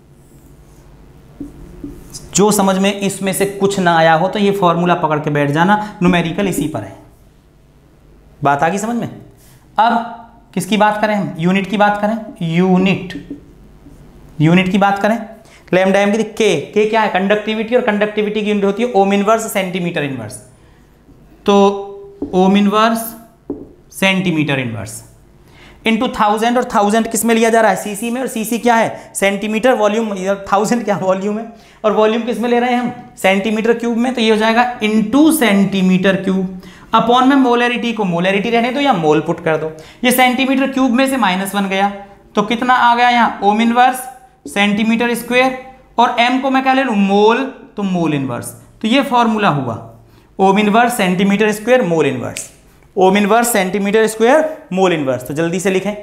जो समझ में इसमें से कुछ ना आया हो तो ये फॉर्मूला पकड़ के बैठ जाना, न्यूमेरिकल इसी पर है। बात आ गई समझ में। अब किसकी बात करें हम, यूनिट की बात करें, यूनिट यूनिट की बात करें, लैम्डा एम की के के क्या है, कंडक्टिविटी, और कंडक्टिविटी की यूनिट होती है ओम इनवर्स सेंटीमीटर इनवर्स। तो ohm inverse centimetre inverse into thousand, और थाउजेंड किस में लिया जा रहा है, सीसी में, और सीसी क्या है, सेंटीमीटर, वॉल्यूम, थाउजेंड क्या वॉल्यूम है, और वॉल्यूम किस में ले रहे हैं हम, सेंटीमीटर क्यूब में, तो ये हो जाएगा इंटू सेंटीमीटर क्यूब अपॉन में मोलरिटी को मोलरिटी रहने दो या मोल पुट कर दो। ये सेंटीमीटर क्यूब में से माइनस वन गया तो कितना आ गया यहाँ, ओम इनवर्स सेंटीमीटर स्क्वायर, और एम को मैं क्या ले लूँ, मोल, तो मोल इनवर्स। तो ये फॉर्मूला हुआ ohm inverse centimetre square mole inverse, ohm inverse centimetre square mole inverse. तो जल्दी से लिखें,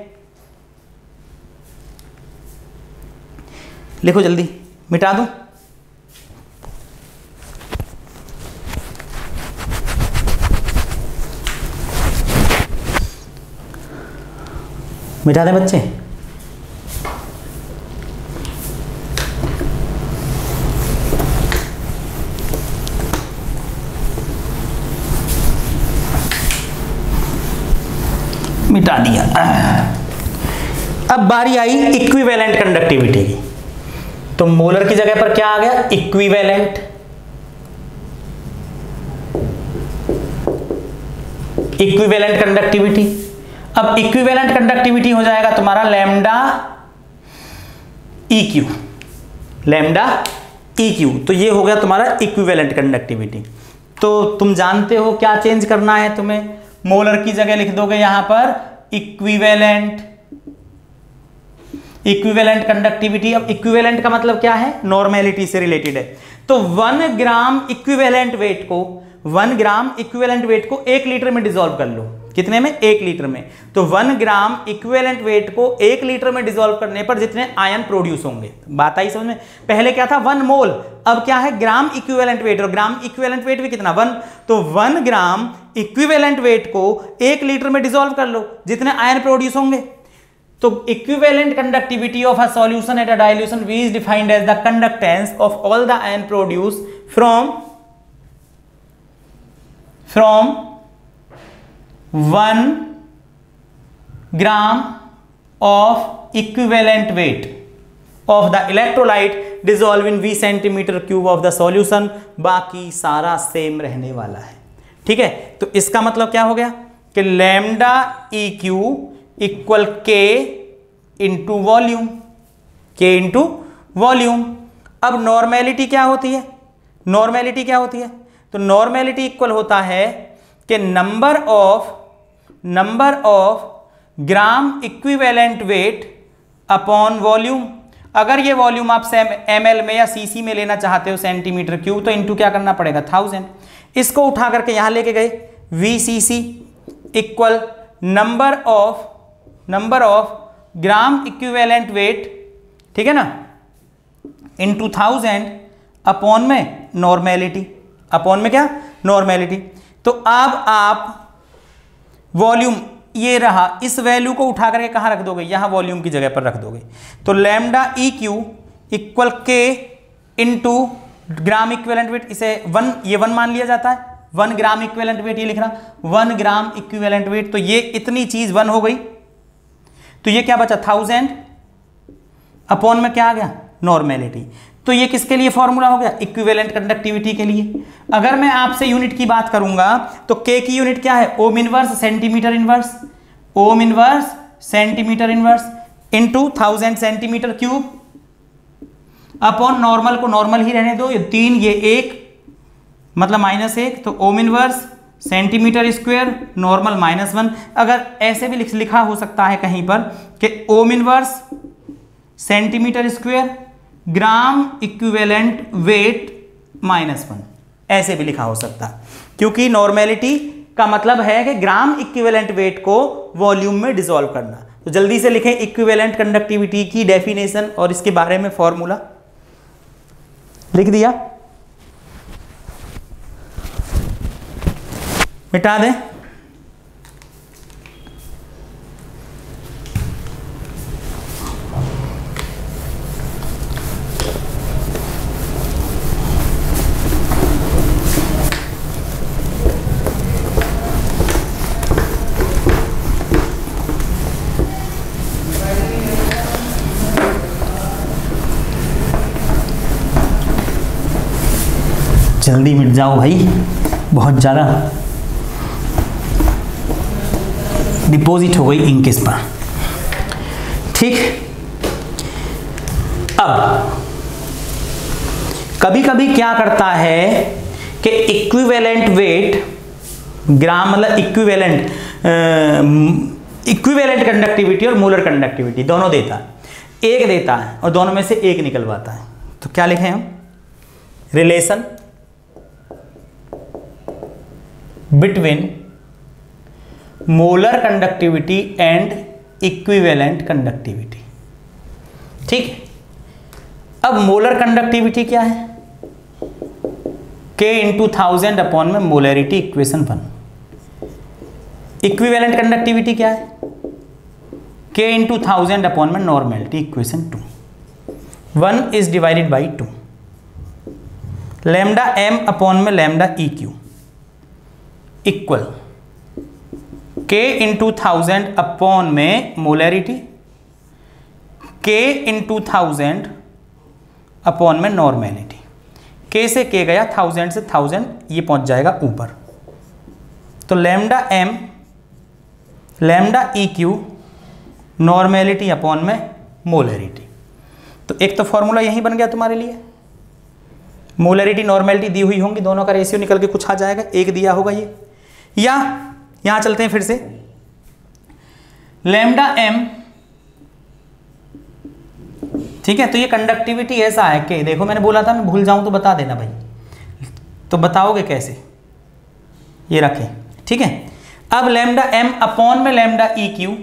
लिखो जल्दी, मिटा दूं, मिटा दें बच्चे, मिटा दिया। अब बारी आई इक्विवेलेंट कंडक्टिविटी की, तो मोलर की जगह पर क्या आ गया, इक्विवेलेंट, इक्विवेलेंट कंडक्टिविटी। अब इक्विवेलेंट कंडक्टिविटी हो जाएगा तुम्हारा lambda E Q, lambda E Q, तो ये हो गया तुम्हारा इक्विवेलेंट कंडक्टिविटी। तो तुम जानते हो क्या चेंज करना है तुम्हें, मोलर की जगह लिख दोगे यहां पर इक्विवेलेंट, इक्विवेलेंट कंडक्टिविटी। अब इक्विवेलेंट का मतलब क्या है, नॉर्मेलिटी से रिलेटेड है। तो वन ग्राम इक्विवेलेंट वेट को, वन ग्राम इक्विवेलेंट वेट को एक लीटर में डिसॉल्व कर लो, कितने में, एक लीटर में। तो वन ग्राम इक्विवेलेंट वेट को एक लीटर में डिसॉल्व करने पर जितने आयन प्रोड्यूस होंगे, बात आई समझ में। पहले क्या था, वन मोल, अब क्या है, ग्राम इक्विवेलेंट वेट, और ग्राम इक्विवेलेंट वेट भी कितना, वन। तो वन ग्राम इक्विवेलेंट वेट को एक लीटर में डिसॉल्व कर लो, जितने आयन प्रोड्यूस होंगे। तो equivalent conductivity of a solution at a dilution V is defined as the conductance of all the ion produced from from one gram of equivalent weight of the electrolyte dissolved in V centimeter cube of the solution। बाकी सारा same रहने वाला है, ठीक है। तो इसका मतलब क्या हो गया कि lambda E Q equal K into volume, K into volume. अब नॉर्मेलिटी क्या होती है, नॉर्मेलिटी क्या होती है, तो नॉर्मेलिटी इक्वल होता है कि number of number of gram equivalent weight upon volume. अगर ये वॉल्यूम आप एम एल में या सीसी में लेना चाहते हो सेंटीमीटर क्यूब, तो इंटू क्या करना पड़ेगा, थाउजेंड। इसको उठा करके यहां लेके गए, V C C equal number of number of gram equivalent weight, ठीक है ना, इंटू थाउजेंड अपॉन में नॉर्मेलिटी, अपॉन में क्या, नॉर्मेलिटी। तो अब आप वॉल्यूम ये रहा, इस वैल्यू को उठा करके कहां रख दोगे, यहां वॉल्यूम की जगह पर रख दोगे। तो lambda E Q equal K into gram equivalent weight, इसे वन, ये वन मान लिया जाता है, वन ग्राम इक्विवेलेंट वेट, ये लिख रहा, वन ग्राम इक्विवेलेंट वेट। तो ये इतनी चीज वन हो गई, तो ये क्या बचा, थाउजेंड अपॉन में क्या आ गया, नॉर्मेलिटी। तो ये किसके लिए फॉर्मूला हो गया, इक्विवेलेंट कंडक्टिविटी के लिए। अगर मैं आपसे यूनिट की बात करूंगा तो के की यूनिट क्या है, ohm inverse centimetre inverse, ohm inverse centimetre inverse into thousand centimetre cube upon normal को नॉर्मल ही रहने दो, ये तीन ये एक मतलब माइनस एक, तो ohm inverse centimetre square normal minus one. अगर ऐसे भी लिखा हो सकता है कहीं पर कि ohm inverse centimetre square gram equivalent weight minus one, ऐसे भी लिखा हो सकता है, क्योंकि नॉर्मेलिटी का मतलब है कि ग्राम इक्विवेलेंट वेट को वॉल्यूम में डिसॉल्व करना। तो जल्दी से लिखें इक्विवेलेंट कंडक्टिविटी की डेफिनेशन और इसके बारे में फॉर्मूला लिख दिया, मिटा दें। जल्दी मिट जाओ भाई, बहुत ज़्यादा डिपॉजिट हो गई इंक इस पर। ठीक, अब कभी कभी क्या करता है कि इक्विवेलेंट वेट ग्राम मतलब इक्विवेलेंट इक्विवेलेंट कंडक्टिविटी और मोलर कंडक्टिविटी दोनों देता है, एक देता है और दोनों में से एक निकलवाता है। तो क्या लिखें हम, relation between molar conductivity and equivalent conductivity. ठीक, अब मोलर कंडक्टिविटी क्या है, K इंटू थाउजेंड अपॉन में molarity equation one. Equivalent conductivity क्या है, K इंटू थाउजेंड अपॉन में normality equation two. One is divided by two, lambda M upon में lambda E Q equal K into thousand upon में molarity, K into thousand upon में normality. K से K गया, thousand से thousand, ये पहुंच जाएगा ऊपर। तो lambda M lambda E Q normality upon में मोलरिटी। तो एक तो फॉर्मूला यही बन गया तुम्हारे लिए, मोलरिटी नॉर्मेलिटी दी हुई होंगी, दोनों का रेशियो निकल के कुछ आ जाएगा, एक दिया होगा ये। या यहां चलते हैं फिर से, लैम्डा एम, ठीक है। तो ये कंडक्टिविटी ऐसा है कि देखो मैंने बोला था मैं भूल जाऊं तो बता देना भाई, तो बताओगे कैसे, ये रखें, ठीक है। अब लैम्डा एम अपॉन में lambda E Q,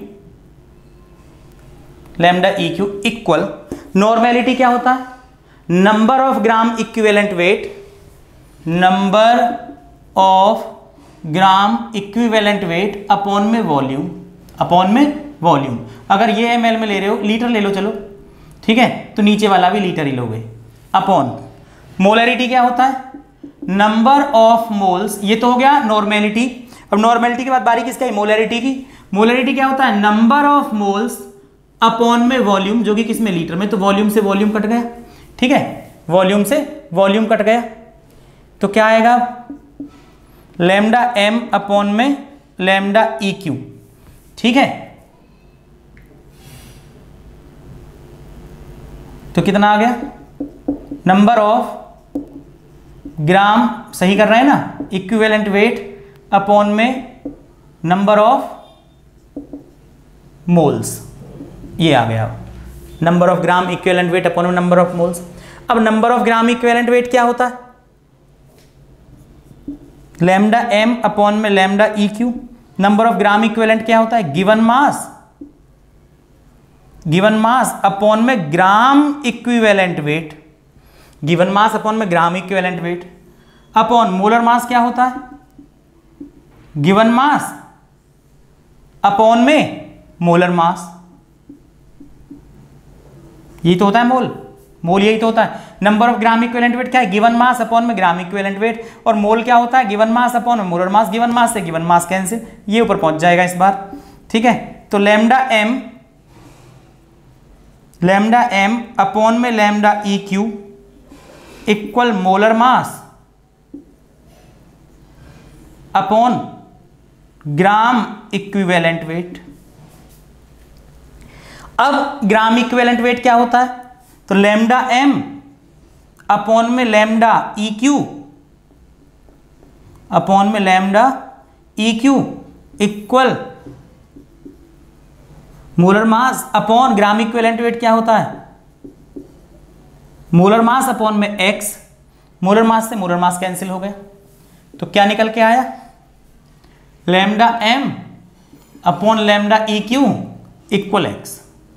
lambda E Q equal normality क्या होता है, number of gram equivalent weight, number of gram equivalent weight upon में वॉल्यूम, अपॉन में वॉल्यूम। अगर ये एम एल में ले रहे हो, लीटर ले लो चलो, ठीक है, तो नीचे वाला भी लीटर ही लोगे, अपॉन मोलरिटी क्या होता है, नंबर ऑफ मोल्स। ये तो हो गया नॉर्मेलिटी। अब नॉर्मेलिटी के बाद बारी किसका है, मोलरिटी की। मोलरिटी क्या होता है, नंबर ऑफ मोल्स अपॉन में वॉल्यूम, जो कि किस में, लीटर में। तो वॉल्यूम से वॉल्यूम कट गया, ठीक है, वॉल्यूम से वॉल्यूम कट गया, तो क्या आएगा, लैम्डा एम अपॉन में लैम्डा ई क्यू, ठीक है। तो कितना आ गया, नंबर ऑफ ग्राम, सही कर रहे हैं ना, इक्विवेलेंट वेट अपॉन में नंबर ऑफ मोल्स, ये आ गया, number of gram equivalent weight upon में नंबर ऑफ मोल्स। अब number of gram equivalent weight क्या होता है, लैम्डा एम अपॉन में lambda E Q. Number of gram equivalent क्या होता है, given mass, given mass upon में gram equivalent weight, given mass upon में gram equivalent weight upon molar mass क्या होता है, गिवन मास अपॉन में मोलर मास। यही तो होता है मोल, मोल यही तो होता है। Number of gram equivalent weight क्या है, गिवन मास अपॉन में ग्राम इक्विवेलेंट वेट, और मोल क्या होता है, गिवन मास अपॉन में मोलर मास। गिवन मास से गिवन मास कैंसिल, ये ऊपर पहुंच जाएगा इस बार, ठीक है। तो lambda M lambda M upon में lambda E Q equal molar mass upon gram equivalent weight. अब ग्राम इक्विवेलेंट वेट क्या होता है, तो लैम्डा एम अपॉन में लैम्डा ई क्यू अपॉन में lambda E Q equal molar mass upon gram equivalent weight क्या होता है, मोलर मास अपॉन में एक्स, मोलर मास से मोलर मास कैंसिल हो गया, तो क्या निकल के आया, lambda M upon lambda E Q equal X.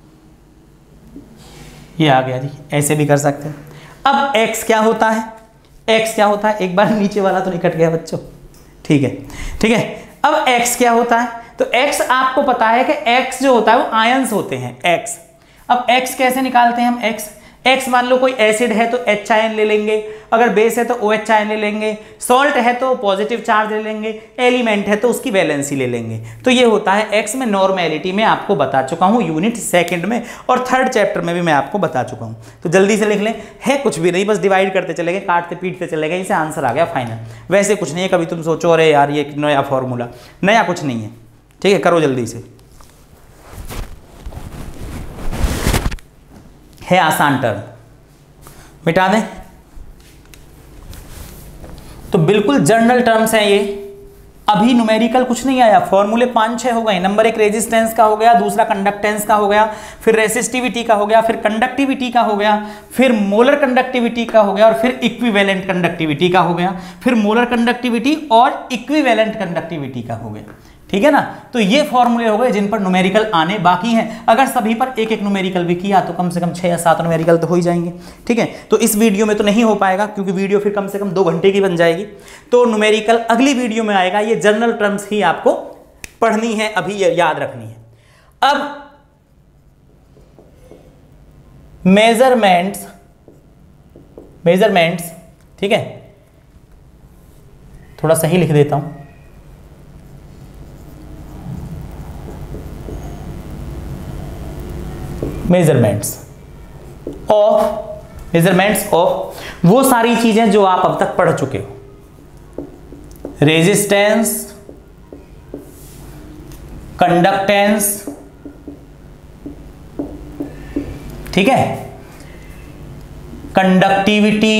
ये आ गया जी, ऐसे भी कर सकते हैं। अब x क्या होता है, x क्या होता है, एक बार नीचे वाला तो नहीं कट गया बच्चों, ठीक है ठीक है। अब x क्या होता है, तो x आपको पता है कि x जो होता है वो आयंस होते हैं x। अब x कैसे निकालते हैं हम, x x मान लो कोई एसिड है तो H आयन ले लेंगे, अगर बेस है तो OH आयन ले लेंगे, सॉल्ट है तो पॉजिटिव चार्ज ले लेंगे, एलिमेंट है तो उसकी वैलेंसी ले लेंगे। तो ये होता है x में नॉर्मेलिटी में आपको बता चुका हूँ यूनिट सेकंड में, और थर्ड चैप्टर में भी मैं आपको बता चुका हूँ। तो जल्दी से लिख लें, है कुछ भी नहीं, बस डिवाइड करते चले गए, काटते पीटते चले गए, इसे आंसर आ गया फाइनल। वैसे कुछ नहीं है, कभी तुम सोचो अरे यार ये नया फॉर्मूला, नया कुछ नहीं है, ठीक है। करो जल्दी से, है आसान टर्म, मिटा दें। तो बिल्कुल जर्नल टर्म्स हैं ये, अभी न्यूमेरिकल कुछ नहीं आया, फॉर्मूले पांच छह हो गए। नंबर एक रेजिस्टेंस का हो गया, दूसरा कंडक्टेंस का हो गया, फिर रेसिस्टिविटी का हो गया, फिर कंडक्टिविटी का हो गया, फिर मोलर कंडक्टिविटी का हो गया, और फिर इक्विवेलेंट कंडक्टिविटी का हो गया, फिर मोलर कंडक्टिविटी और इक्विवेलेंट कंडक्टिविटी का हो गया, ठीक है ना। तो ये फॉर्मूले हो गए जिन पर न्यूमेरिकल आने बाकी हैं। अगर सभी पर एक एक न्यूमेरिकल भी किया तो कम से कम छह या सात न्यूमेरिकल तो हो ही जाएंगे, ठीक है। तो इस वीडियो में तो नहीं हो पाएगा क्योंकि वीडियो फिर कम से कम दो घंटे की बन जाएगी। तो न्यूमेरिकल अगली वीडियो में आएगा, ये जनरल टर्म्स ही आपको पढ़नी है, अभी ये याद रखनी है। अब मेजरमेंट्स, मेजरमेंट्स ठीक है, थोड़ा सही लिख देता हूं, मेजरमेंट्स ऑफ, मेजरमेंट्स ऑफ वो सारी चीजें जो आप अब तक पढ़ चुके हो, रेजिस्टेंस, कंडक्टेंस, ठीक है, conductivity,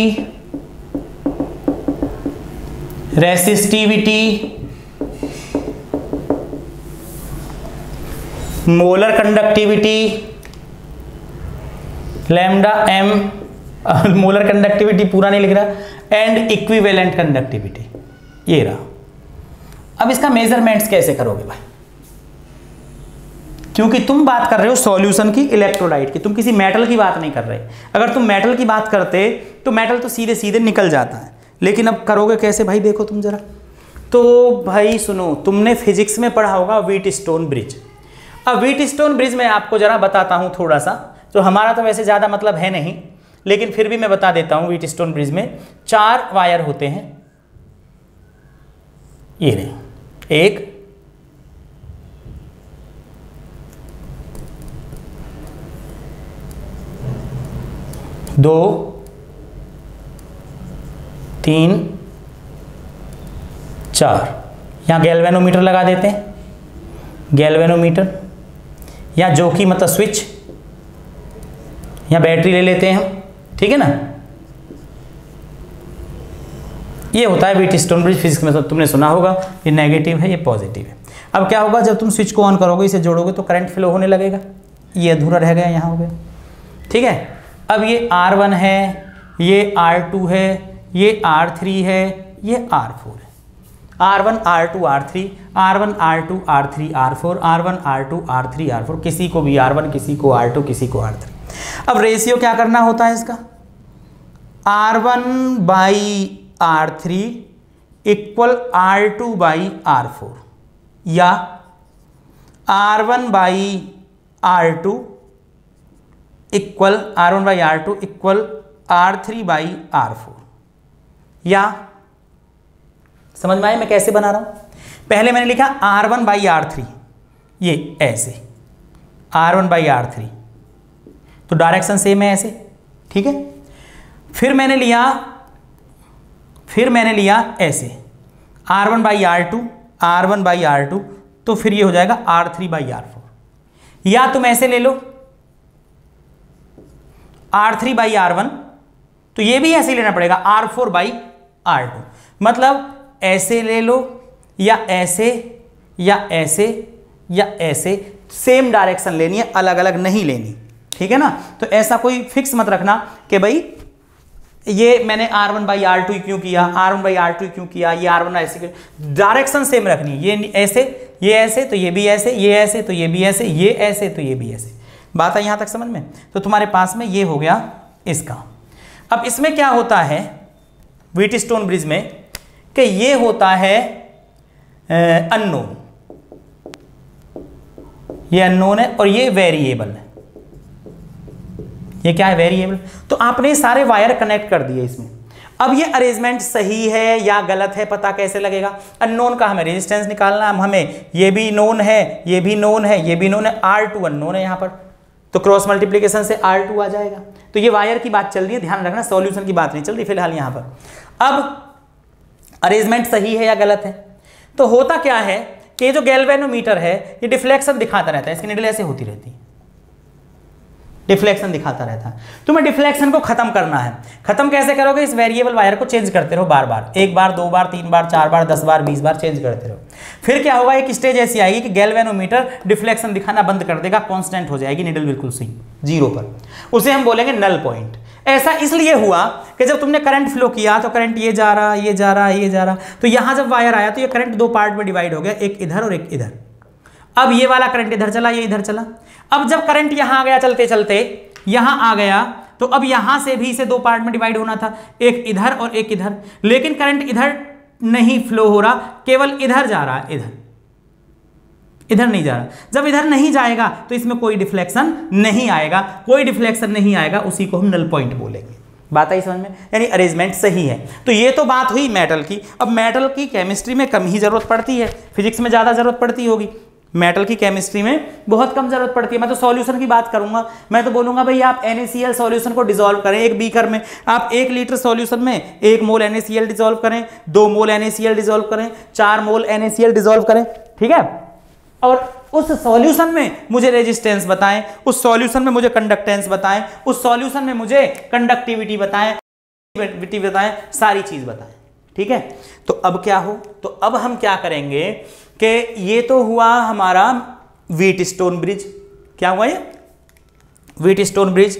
resistivity, molar conductivity, lambda M, molar conductivity पूरा नहीं लिख रहा, एंड इक्विवेलेंट कंडक्टिविटी, ये रहा। अब इसका मेजरमेंट्स कैसे करोगे भाई, क्योंकि तुम बात कर रहे हो सॉल्यूशन की, इलेक्ट्रोलाइट की, तुम किसी मेटल की बात नहीं कर रहे। अगर तुम मेटल की बात करते तो मेटल तो सीधे सीधे निकल जाता है, लेकिन अब करोगे कैसे भाई, देखो तुम जरा। तो भाई सुनो, तुमने फिजिक्स में पढ़ा होगा व्हीटस्टोन ब्रिज। अब व्हीटस्टोन ब्रिज में आपको जरा बताता हूं थोड़ा सा, तो हमारा तो वैसे ज़्यादा मतलब है नहीं, लेकिन फिर भी मैं बता देता हूं। व्हीटस्टोन ब्रिज में चार वायर होते हैं, ये रहे, एक, दो, तीन, चार। यहां गैल्वेनोमीटर लगा देते हैं, गैल्वेनोमीटर, या जो कि मतलब स्विच, या बैटरी ले लेते हैं हम, ठीक है ना। ये होता है व्हीटस्टोन ब्रिज। फिजिक्स में तो तुमने सुना होगा, ये नेगेटिव है, ये पॉजिटिव है। अब क्या होगा, जब तुम स्विच को ऑन करोगे, इसे जोड़ोगे तो करंट फ्लो होने लगेगा, ये अधूरा रह गया, यहाँ हो गया, ठीक है। अब ये आर वन है, ये आर टू है, ये आर थ्री है, ये आर फोर है, R one, R two, R three, R one, R two, R three, R four, R one, R two, R three, R four, किसी को भी आर वन, किसी को आर टू, किसी को आर थ्री। अब रेशियो क्या करना होता है इसका, R one by R three equal R two by R four, या R one by R two equal R one by R two equal R three by R four. या समझ में आए मैं कैसे बना रहा हूं। पहले मैंने लिखा R one by R three, ये ऐसे R one by R three, तो डायरेक्शन सेम है ऐसे, ठीक है। फिर मैंने लिया फिर मैंने लिया ऐसे R one by R two, R one by R two, तो फिर ये हो जाएगा R three by R four. या तुम ऐसे ले लो R three by R one, तो ये भी ऐसे लेना पड़ेगा R four by R two, मतलब ऐसे ले लो, या ऐसे, या ऐसे, या ऐसे, सेम डायरेक्शन लेनी है, अलग अलग नहीं लेनी, ठीक है ना। तो ऐसा कोई फिक्स मत रखना कि भाई ये मैंने R one by R two क्यों किया, R one by R two क्यों किया, ये आर वन ऐसे क्यों। डायरेक्शन सेम रखनी है, ये ऐसे, ये ऐसे तो ये भी ऐसे, ये ऐसे तो ये भी ऐसे, ये ऐसे तो ये भी ऐसे। बात है यहाँ तक समझ में। तो तुम्हारे पास में ये हो गया इसका। अब इसमें क्या होता है व्हीटस्टोन ब्रिज में कि ये होता है अननोन, ये अननोन है और ये वेरिएबल है। ये क्या है, वेरिएबल। तो आपने सारे वायर कनेक्ट कर दिए इसमें। अब ये अरेंजमेंट सही है या गलत है पता कैसे लगेगा, अननोन का हमें रेजिस्टेंस निकालना, हमें ये भी नोन है, ये भी नोन है, ये भी नोन है, आर टू अननोन है यहाँ पर, तो क्रॉस मल्टीप्लिकेशन से आर टू आ जाएगा। तो ये वायर की बात चल रही है, ध्यान रखना, सॉल्यूशन की बात नहीं चल रही फिलहाल यहाँ पर। अब अरेंजमेंट सही है या गलत है, तो होता क्या है कि जो गैल्वेनोमीटर है ये डिफ्लेक्शन दिखाता रहता है, इसकी निडल ऐसे होती रहती है, डिफ्लेक्शन दिखाता रहता है। तुम्हें डिफ्लेक्शन को खत्म करना है। खत्म कैसे करोगे, इस वेरिएबल वायर को चेंज करते रहो बार बार, एक बार, दो बार, तीन बार, चार बार, दस बार, बीस बार चेंज करते रहो। फिर क्या होगा, एक स्टेज ऐसी आएगी कि गैल्वेनोमीटर डिफ्लेक्शन दिखाना बंद कर देगा, कांस्टेंट हो जाएगी निडल बिल्कुल सही जीरो पर, उसे हम बोलेंगे नल पॉइंट। ऐसा इसलिए हुआ कि जब तुमने करंट फ्लो किया तो करंट ये जा रहा, ये जा रहा, ये जा रहा, तो यहां जब वायर आया तो ये करंट दो पार्ट में डिवाइड हो गया, एक इधर और एक इधर। अब ये वाला करंट इधर चला, ये इधर चला। अब जब करंट यहां आ गया चलते चलते, यहां आ गया, तो अब यहां से भी इसे दो पार्ट में डिवाइड होना था, एक इधर और एक इधर। लेकिन करंट इधर नहीं फ्लो हो रहा, केवल इधर जा रहा है, इधर इधर नहीं जा रहा। जब इधर नहीं जाएगा तो इसमें कोई डिफ्लेक्शन नहीं आएगा, कोई डिफ्लेक्शन नहीं आएगा, उसी को हम नल पॉइंट बोलेंगे। बात आई समझ में, यानी अरेंजमेंट सही है। तो ये तो बात हुई मेटल की। अब मेटल की केमिस्ट्री में कम ही जरूरत पड़ती है, फिजिक्स में ज्यादा जरूरत पड़ती होगी, मेटल की केमिस्ट्री में बहुत कम जरूरत पड़ती है। मैं तो सॉल्यूशन की बात करूंगा, मैं तो बोलूंगा भाई आप NaCl सॉल्यूशन को डिसॉल्व करें एक बीकर में, आप एक लीटर सॉल्यूशन में एक मोल NaCl डिसॉल्व करें, दो मोल NaCl डिसॉल्व करें, चार मोल NaCl डिसॉल्व करें, ठीक है। और उस सॉल्यूशन में मुझे रेजिस्टेंस बताएं, उस सॉल्यूशन में मुझे कंडक्टेंस बताएं, उस सॉल्यूशन में मुझे कंडक्टिविटी बताएं, बताएं, सारी चीज बताएं, ठीक है। तो अब क्या हो, तो अब हम क्या करेंगे कि ये तो हुआ हमारा व्हीटस्टोन ब्रिज। क्या हुआ ये व्हीटस्टोन ब्रिज,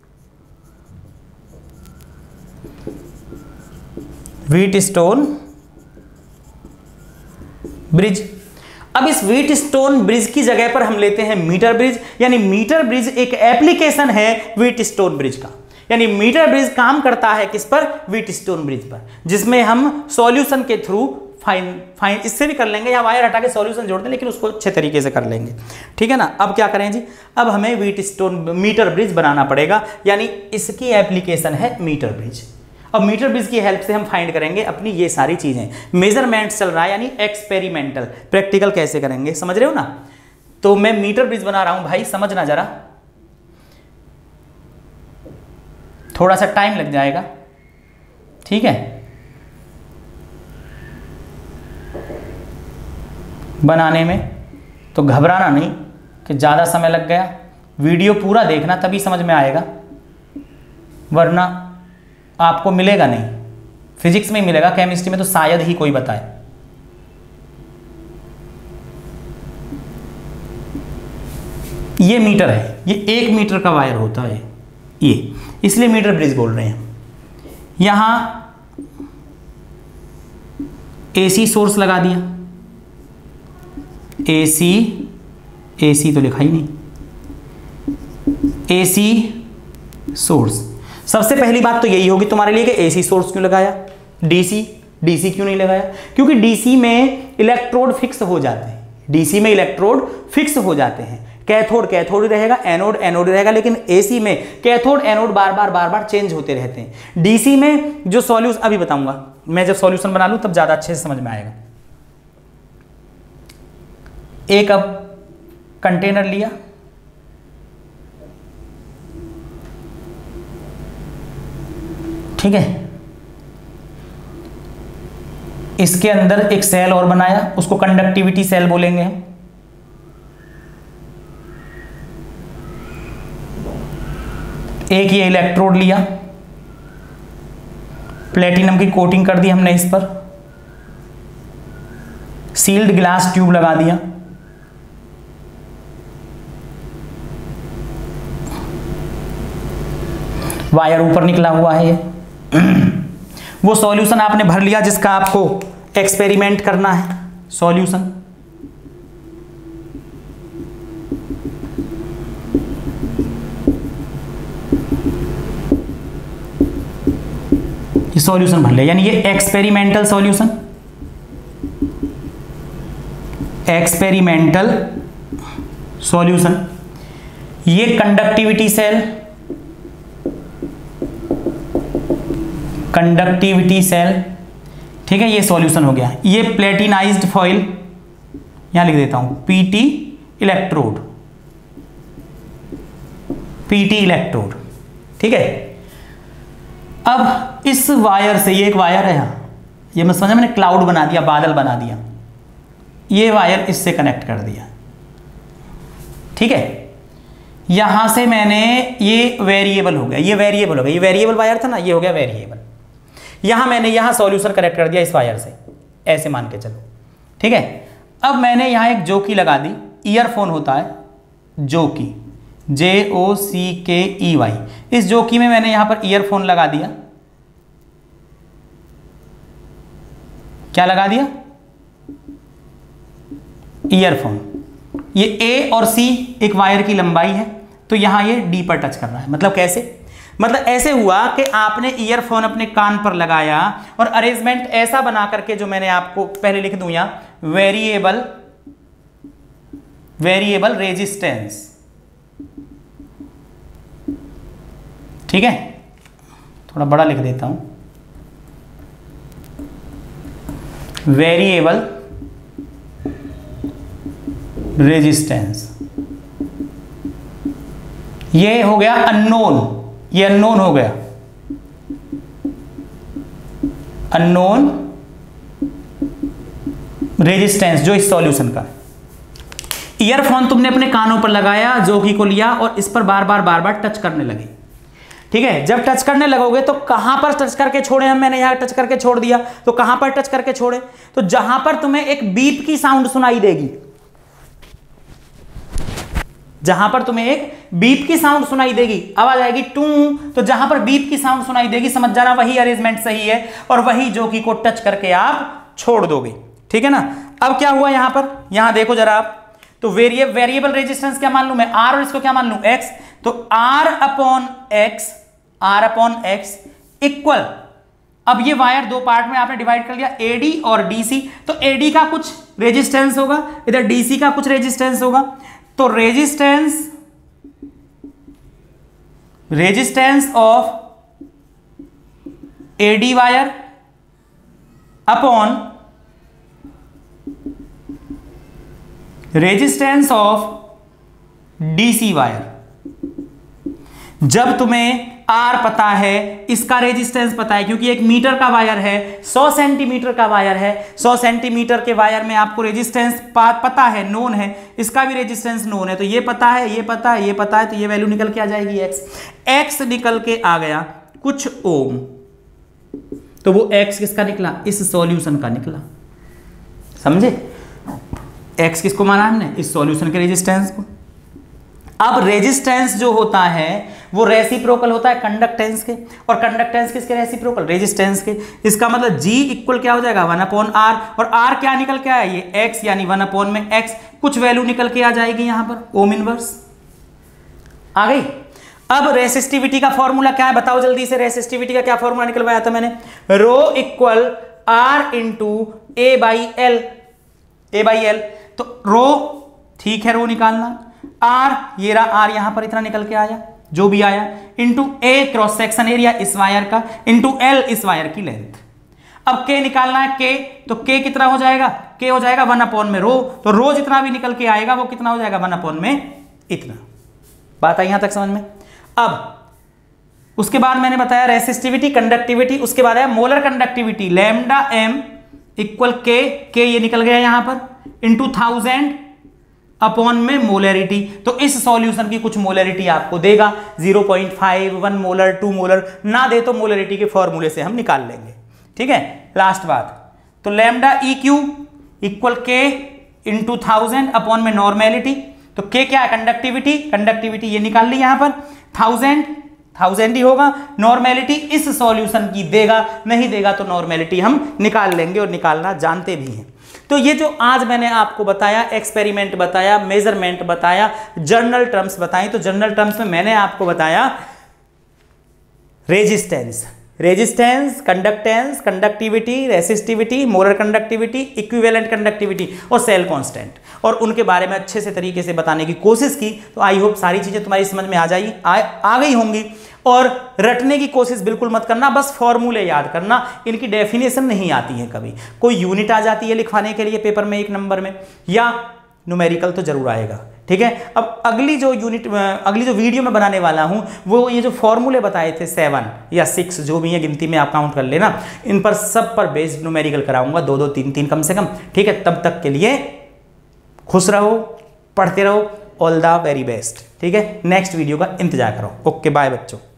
व्हीटस्टोन ब्रिज। अब इस व्हीटस्टोन ब्रिज की जगह पर हम लेते हैं मीटर ब्रिज, यानी मीटर ब्रिज एक एप्लीकेशन है व्हीटस्टोन ब्रिज का। यानी मीटर ब्रिज काम करता है किस पर, व्हीटस्टोन ब्रिज पर, जिसमें हम सॉल्यूशन के थ्रू फाइन फाइन इससे भी कर लेंगे, या वायर हटा के सॉल्यूशन जोड़ दें, लेकिन उसको अच्छे तरीके से कर लेंगे, ठीक है ना। अब क्या करें जी, अब हमें व्हीटस्टोन मीटर ब्रिज बनाना पड़ेगा, यानी इसकी एप्लीकेशन है मीटर ब्रिज। अब मीटर ब्रिज की हेल्प से हम फाइंड करेंगे अपनी ये सारी चीजें। मेजरमेंट चल रहा है, यानी एक्सपेरिमेंटल, प्रैक्टिकल कैसे करेंगे समझ रहे हो ना। तो मैं मीटर ब्रिज बना रहा हूं भाई, समझना जरा, थोड़ा सा टाइम लग जाएगा, ठीक है। बनाने में तो घबराना नहीं कि ज़्यादा समय लग गया, वीडियो पूरा देखना तभी समझ में आएगा, वरना आपको मिलेगा नहीं। फिजिक्स में ही मिलेगा, केमिस्ट्री में तो शायद ही कोई बताए। ये मीटर है, ये एक मीटर का वायर होता है ये, इसलिए मीटर ब्रिज बोल रहे हैं। यहां एसी सोर्स लगा दिया, एसी एसी तो लिखा ही नहीं, एसी सोर्स। सबसे पहली बात तो यही होगी तुम्हारे लिए कि एसी सोर्स क्यों लगाया, डीसी डीसी क्यों नहीं लगाया, क्योंकि डीसी में इलेक्ट्रोड फिक्स हो जाते हैं, डीसी में इलेक्ट्रोड फिक्स हो जाते हैं। कैथोड कैथोड रहेगा, एनोड एनोड रहेगा, लेकिन एसी में कैथोड एनोड बार बार बार बार चेंज होते रहते हैं। डीसी में जो सॉल्यूशन, अभी बताऊंगा मैं, जब सॉल्यूशन बना लूं तब ज्यादा अच्छे से समझ में आएगा। एक अब कंटेनर लिया, ठीक है, इसके अंदर एक सेल और बनाया, उसको कंडक्टिविटी सेल बोलेंगे हम। एक ये इलेक्ट्रोड लिया, प्लेटिनम की कोटिंग कर दी हमने इस पर, सील्ड ग्लास ट्यूब लगा दिया, वायर ऊपर निकला हुआ है ये। वो सॉल्यूशन आपने भर लिया जिसका आपको एक्सपेरिमेंट करना है, सॉल्यूशन। ये सॉल्यूशन भर लिया, यानी ये एक्सपेरिमेंटल सॉल्यूशन, एक्सपेरिमेंटल सॉल्यूशन। ये कंडक्टिविटी सेल, कंडक्टिविटी सेल, ठीक है, ये सॉल्यूशन हो गया। ये प्लेटिनाइज्ड फॉइल, यहां लिख देता हूं पीटी इलेक्ट्रोड, पीटी इलेक्ट्रोड, ठीक है। अब इस वायर से, ये एक वायर है, यहां ये मैं समझा, मैंने क्लाउड बना दिया, बादल बना दिया, ये वायर इससे कनेक्ट कर दिया, ठीक है। यहां से मैंने, ये वेरिएबल हो गया, ये वेरिएबल हो गया, ये वेरिएबल वायर था ना, ये हो गया वेरिएबल। यहां मैंने यहां सॉल्यूशन कनेक्ट कर दिया इस वायर से, ऐसे मान के चलो, ठीक है। अब मैंने यहां एक जोकी लगा दी, ईयरफोन होता है जोकी, जे ओ सी के ई वाई। इस जोकी में मैंने यहां पर ईयरफोन लगा दिया, क्या लगा दिया, ईयरफोन। ये ए और सी एक वायर की लंबाई है, तो यहां ये डी पर टच कर रहा है। मतलब कैसे, मतलब ऐसे हुआ कि आपने ईयरफोन अपने कान पर लगाया और अरेंजमेंट ऐसा बना करके, जो मैंने आपको पहले लिख दूं यहां, वेरिएबल, वेरिएबल रेजिस्टेंस, ठीक है, थोड़ा बड़ा लिख देता हूं, वेरिएबल रेजिस्टेंस। ये हो गया अननोन, ये अननोन हो गया, अननोन रेजिस्टेंस जो इस सॉल्यूशन का। ईयरफोन तुमने अपने कानों पर लगाया, जोकी को लिया और इस पर बार बार बार बार टच करने लगे, ठीक है। जब टच करने लगोगे तो कहां पर टच करके छोड़े हम, मैंने यहां टच करके छोड़ दिया, तो कहां पर टच करके छोड़े, तो जहां पर तुम्हें एक बीप की साउंड सुनाई देगी, जहां पर तुम्हें एक बीप की साउंड सुनाई देगी, आवाज आएगी टू, तो जहां पर बीप की साउंड सुनाई देगी समझ जाना वही अरेंजमेंट सही है और वही जोकी को टच करके आप छोड़ दोगे, ठीक है ना। अब क्या हुआ यहां पर, यहां देखो जरा आप, तो वेरिएबल वेरिएबल रेजिस्टेंस क्या मान लूं मैं, आर, और इसको क्या मान लूं, एक्स। तो R upon X, R upon X equal, अब ये वायर दो पार्ट में आपने डिवाइड कर लिया, एडी और डीसी। तो एडी का कुछ रेजिस्टेंस होगा, इधर डीसी का कुछ रेजिस्टेंस होगा, तो resistance, resistance of AD wire upon resistance of DC wire. जब तुम्हें आर पता है, इसका रेजिस्टेंस पता है, क्योंकि एक मीटर का वायर है, सौ सेंटीमीटर का वायर है, सौ सेंटीमीटर के वायर में आपको रेजिस्टेंस पता है, नोन है, इसका भी रेजिस्टेंस नोन है, तो ये पता है, ये पता है, ये पता है, तो ये वैल्यू निकल के आ जाएगी एक्स। एक्स निकल के आ गया कुछ ओम, तो वो एक्स किसका निकला, इस सॉल्यूशन का निकला, समझे। एक्स किसको माना हमने, इस सॉल्यूशन के रेजिस्टेंस को। अब रेजिस्टेंस जो होता है वो रेसिप्रोकल होता है कंडक्टेंस के, और कंडक्टेंस किसके रेसिप्रोकल, रेजिस्टेंस के। इसका मतलब G इक्वल क्या हो जाएगा, वन अपॉन आर, और आर क्या निकल के आया, ये x, यानी वन अपॉन में x, कुछ वैल्यू निकल के आ जाएगी यहां पर, ओम इनवर्स आ गई। अब रेसिस्टिविटी का फॉर्मूला क्या है बताओ जल्दी से, रेसिस्टिविटी का क्या फॉर्मूला निकलवाया था मैंने, rho equal R into A by L, A by L. तो रो ठीक है, रो निकालना, आर ये रहा, आर यहां पर इतना निकल के आया जो भी आया, into A cross section area इस वायर का, इंटू एल इस वायर की लेंथ। अब के निकालना है, के, तो के कितना हो जाएगा, के हो जाएगा वन अपॉन में रो, तो रो जितना भी निकल के आएगा वो कितना हो जाएगा, वन अपॉन में इतना। बात आई यहां तक समझ में। अब उसके बाद मैंने बताया रेसिस्टिविटी, कंडक्टिविटी, उसके बाद आया molar conductivity, lambda M equal K, K ये निकल गया यहां पर, इंटू थाउजेंड अपॉन में मोलरिटी। तो इस सॉल्यूशन की कुछ मोलरिटी आपको देगा, zero point five, one molar, two molar, ना दे तो मोलरिटी के फॉर्मूले से हम निकाल लेंगे, ठीक है। लास्ट बात, तो lambda E Q equal K into thousand upon में नॉर्मेलिटी। तो के क्या है, कंडक्टिविटी, कंडक्टिविटी ये निकाल ली यहां पर, थाउजेंड थाउजेंड ही होगा। नॉर्मेलिटी इस सॉल्यूशन की देगा, नहीं देगा तो नॉर्मेलिटी हम निकाल लेंगे और निकालना जानते भी हैं। तो ये जो आज मैंने आपको बताया, एक्सपेरिमेंट बताया, मेजरमेंट बताया, जर्नल टर्म्स बताई, तो जर्नल टर्म्स में मैंने आपको बताया resistance, resistance, conductance, conductivity, resistivity, molar conductivity, equivalent conductivity और सेल कांस्टेंट, और उनके बारे में अच्छे से तरीके से बताने की कोशिश की। तो आई होप सारी चीजें तुम्हारी समझ में आ जाएगी, आ, आ गई होंगी। और रटने की कोशिश बिल्कुल मत करना, बस फॉर्मूले याद करना, इनकी डेफिनेशन नहीं आती है कभी। कोई यूनिट आ जाती है लिखवाने के लिए पेपर में एक नंबर में, या न्यूमेरिकल तो जरूर आएगा, ठीक है। अब अगली जो यूनिट अगली जो वीडियो में बनाने वाला हूं वो ये जो फॉर्मूले बताए थे सेवन या सिक्स जो भी है गिनती में आप काउंट कर लेना, इन पर सब पर बेस्ड न्यूमेरिकल कराऊंगा, दो दो तीन तीन कम से कम, ठीक है। तब तक के लिए खुश रहो, पढ़ते रहो, ऑल द वेरी बेस्ट, ठीक है। नेक्स्ट वीडियो का इंतजार करो। ओके बाय बच्चों।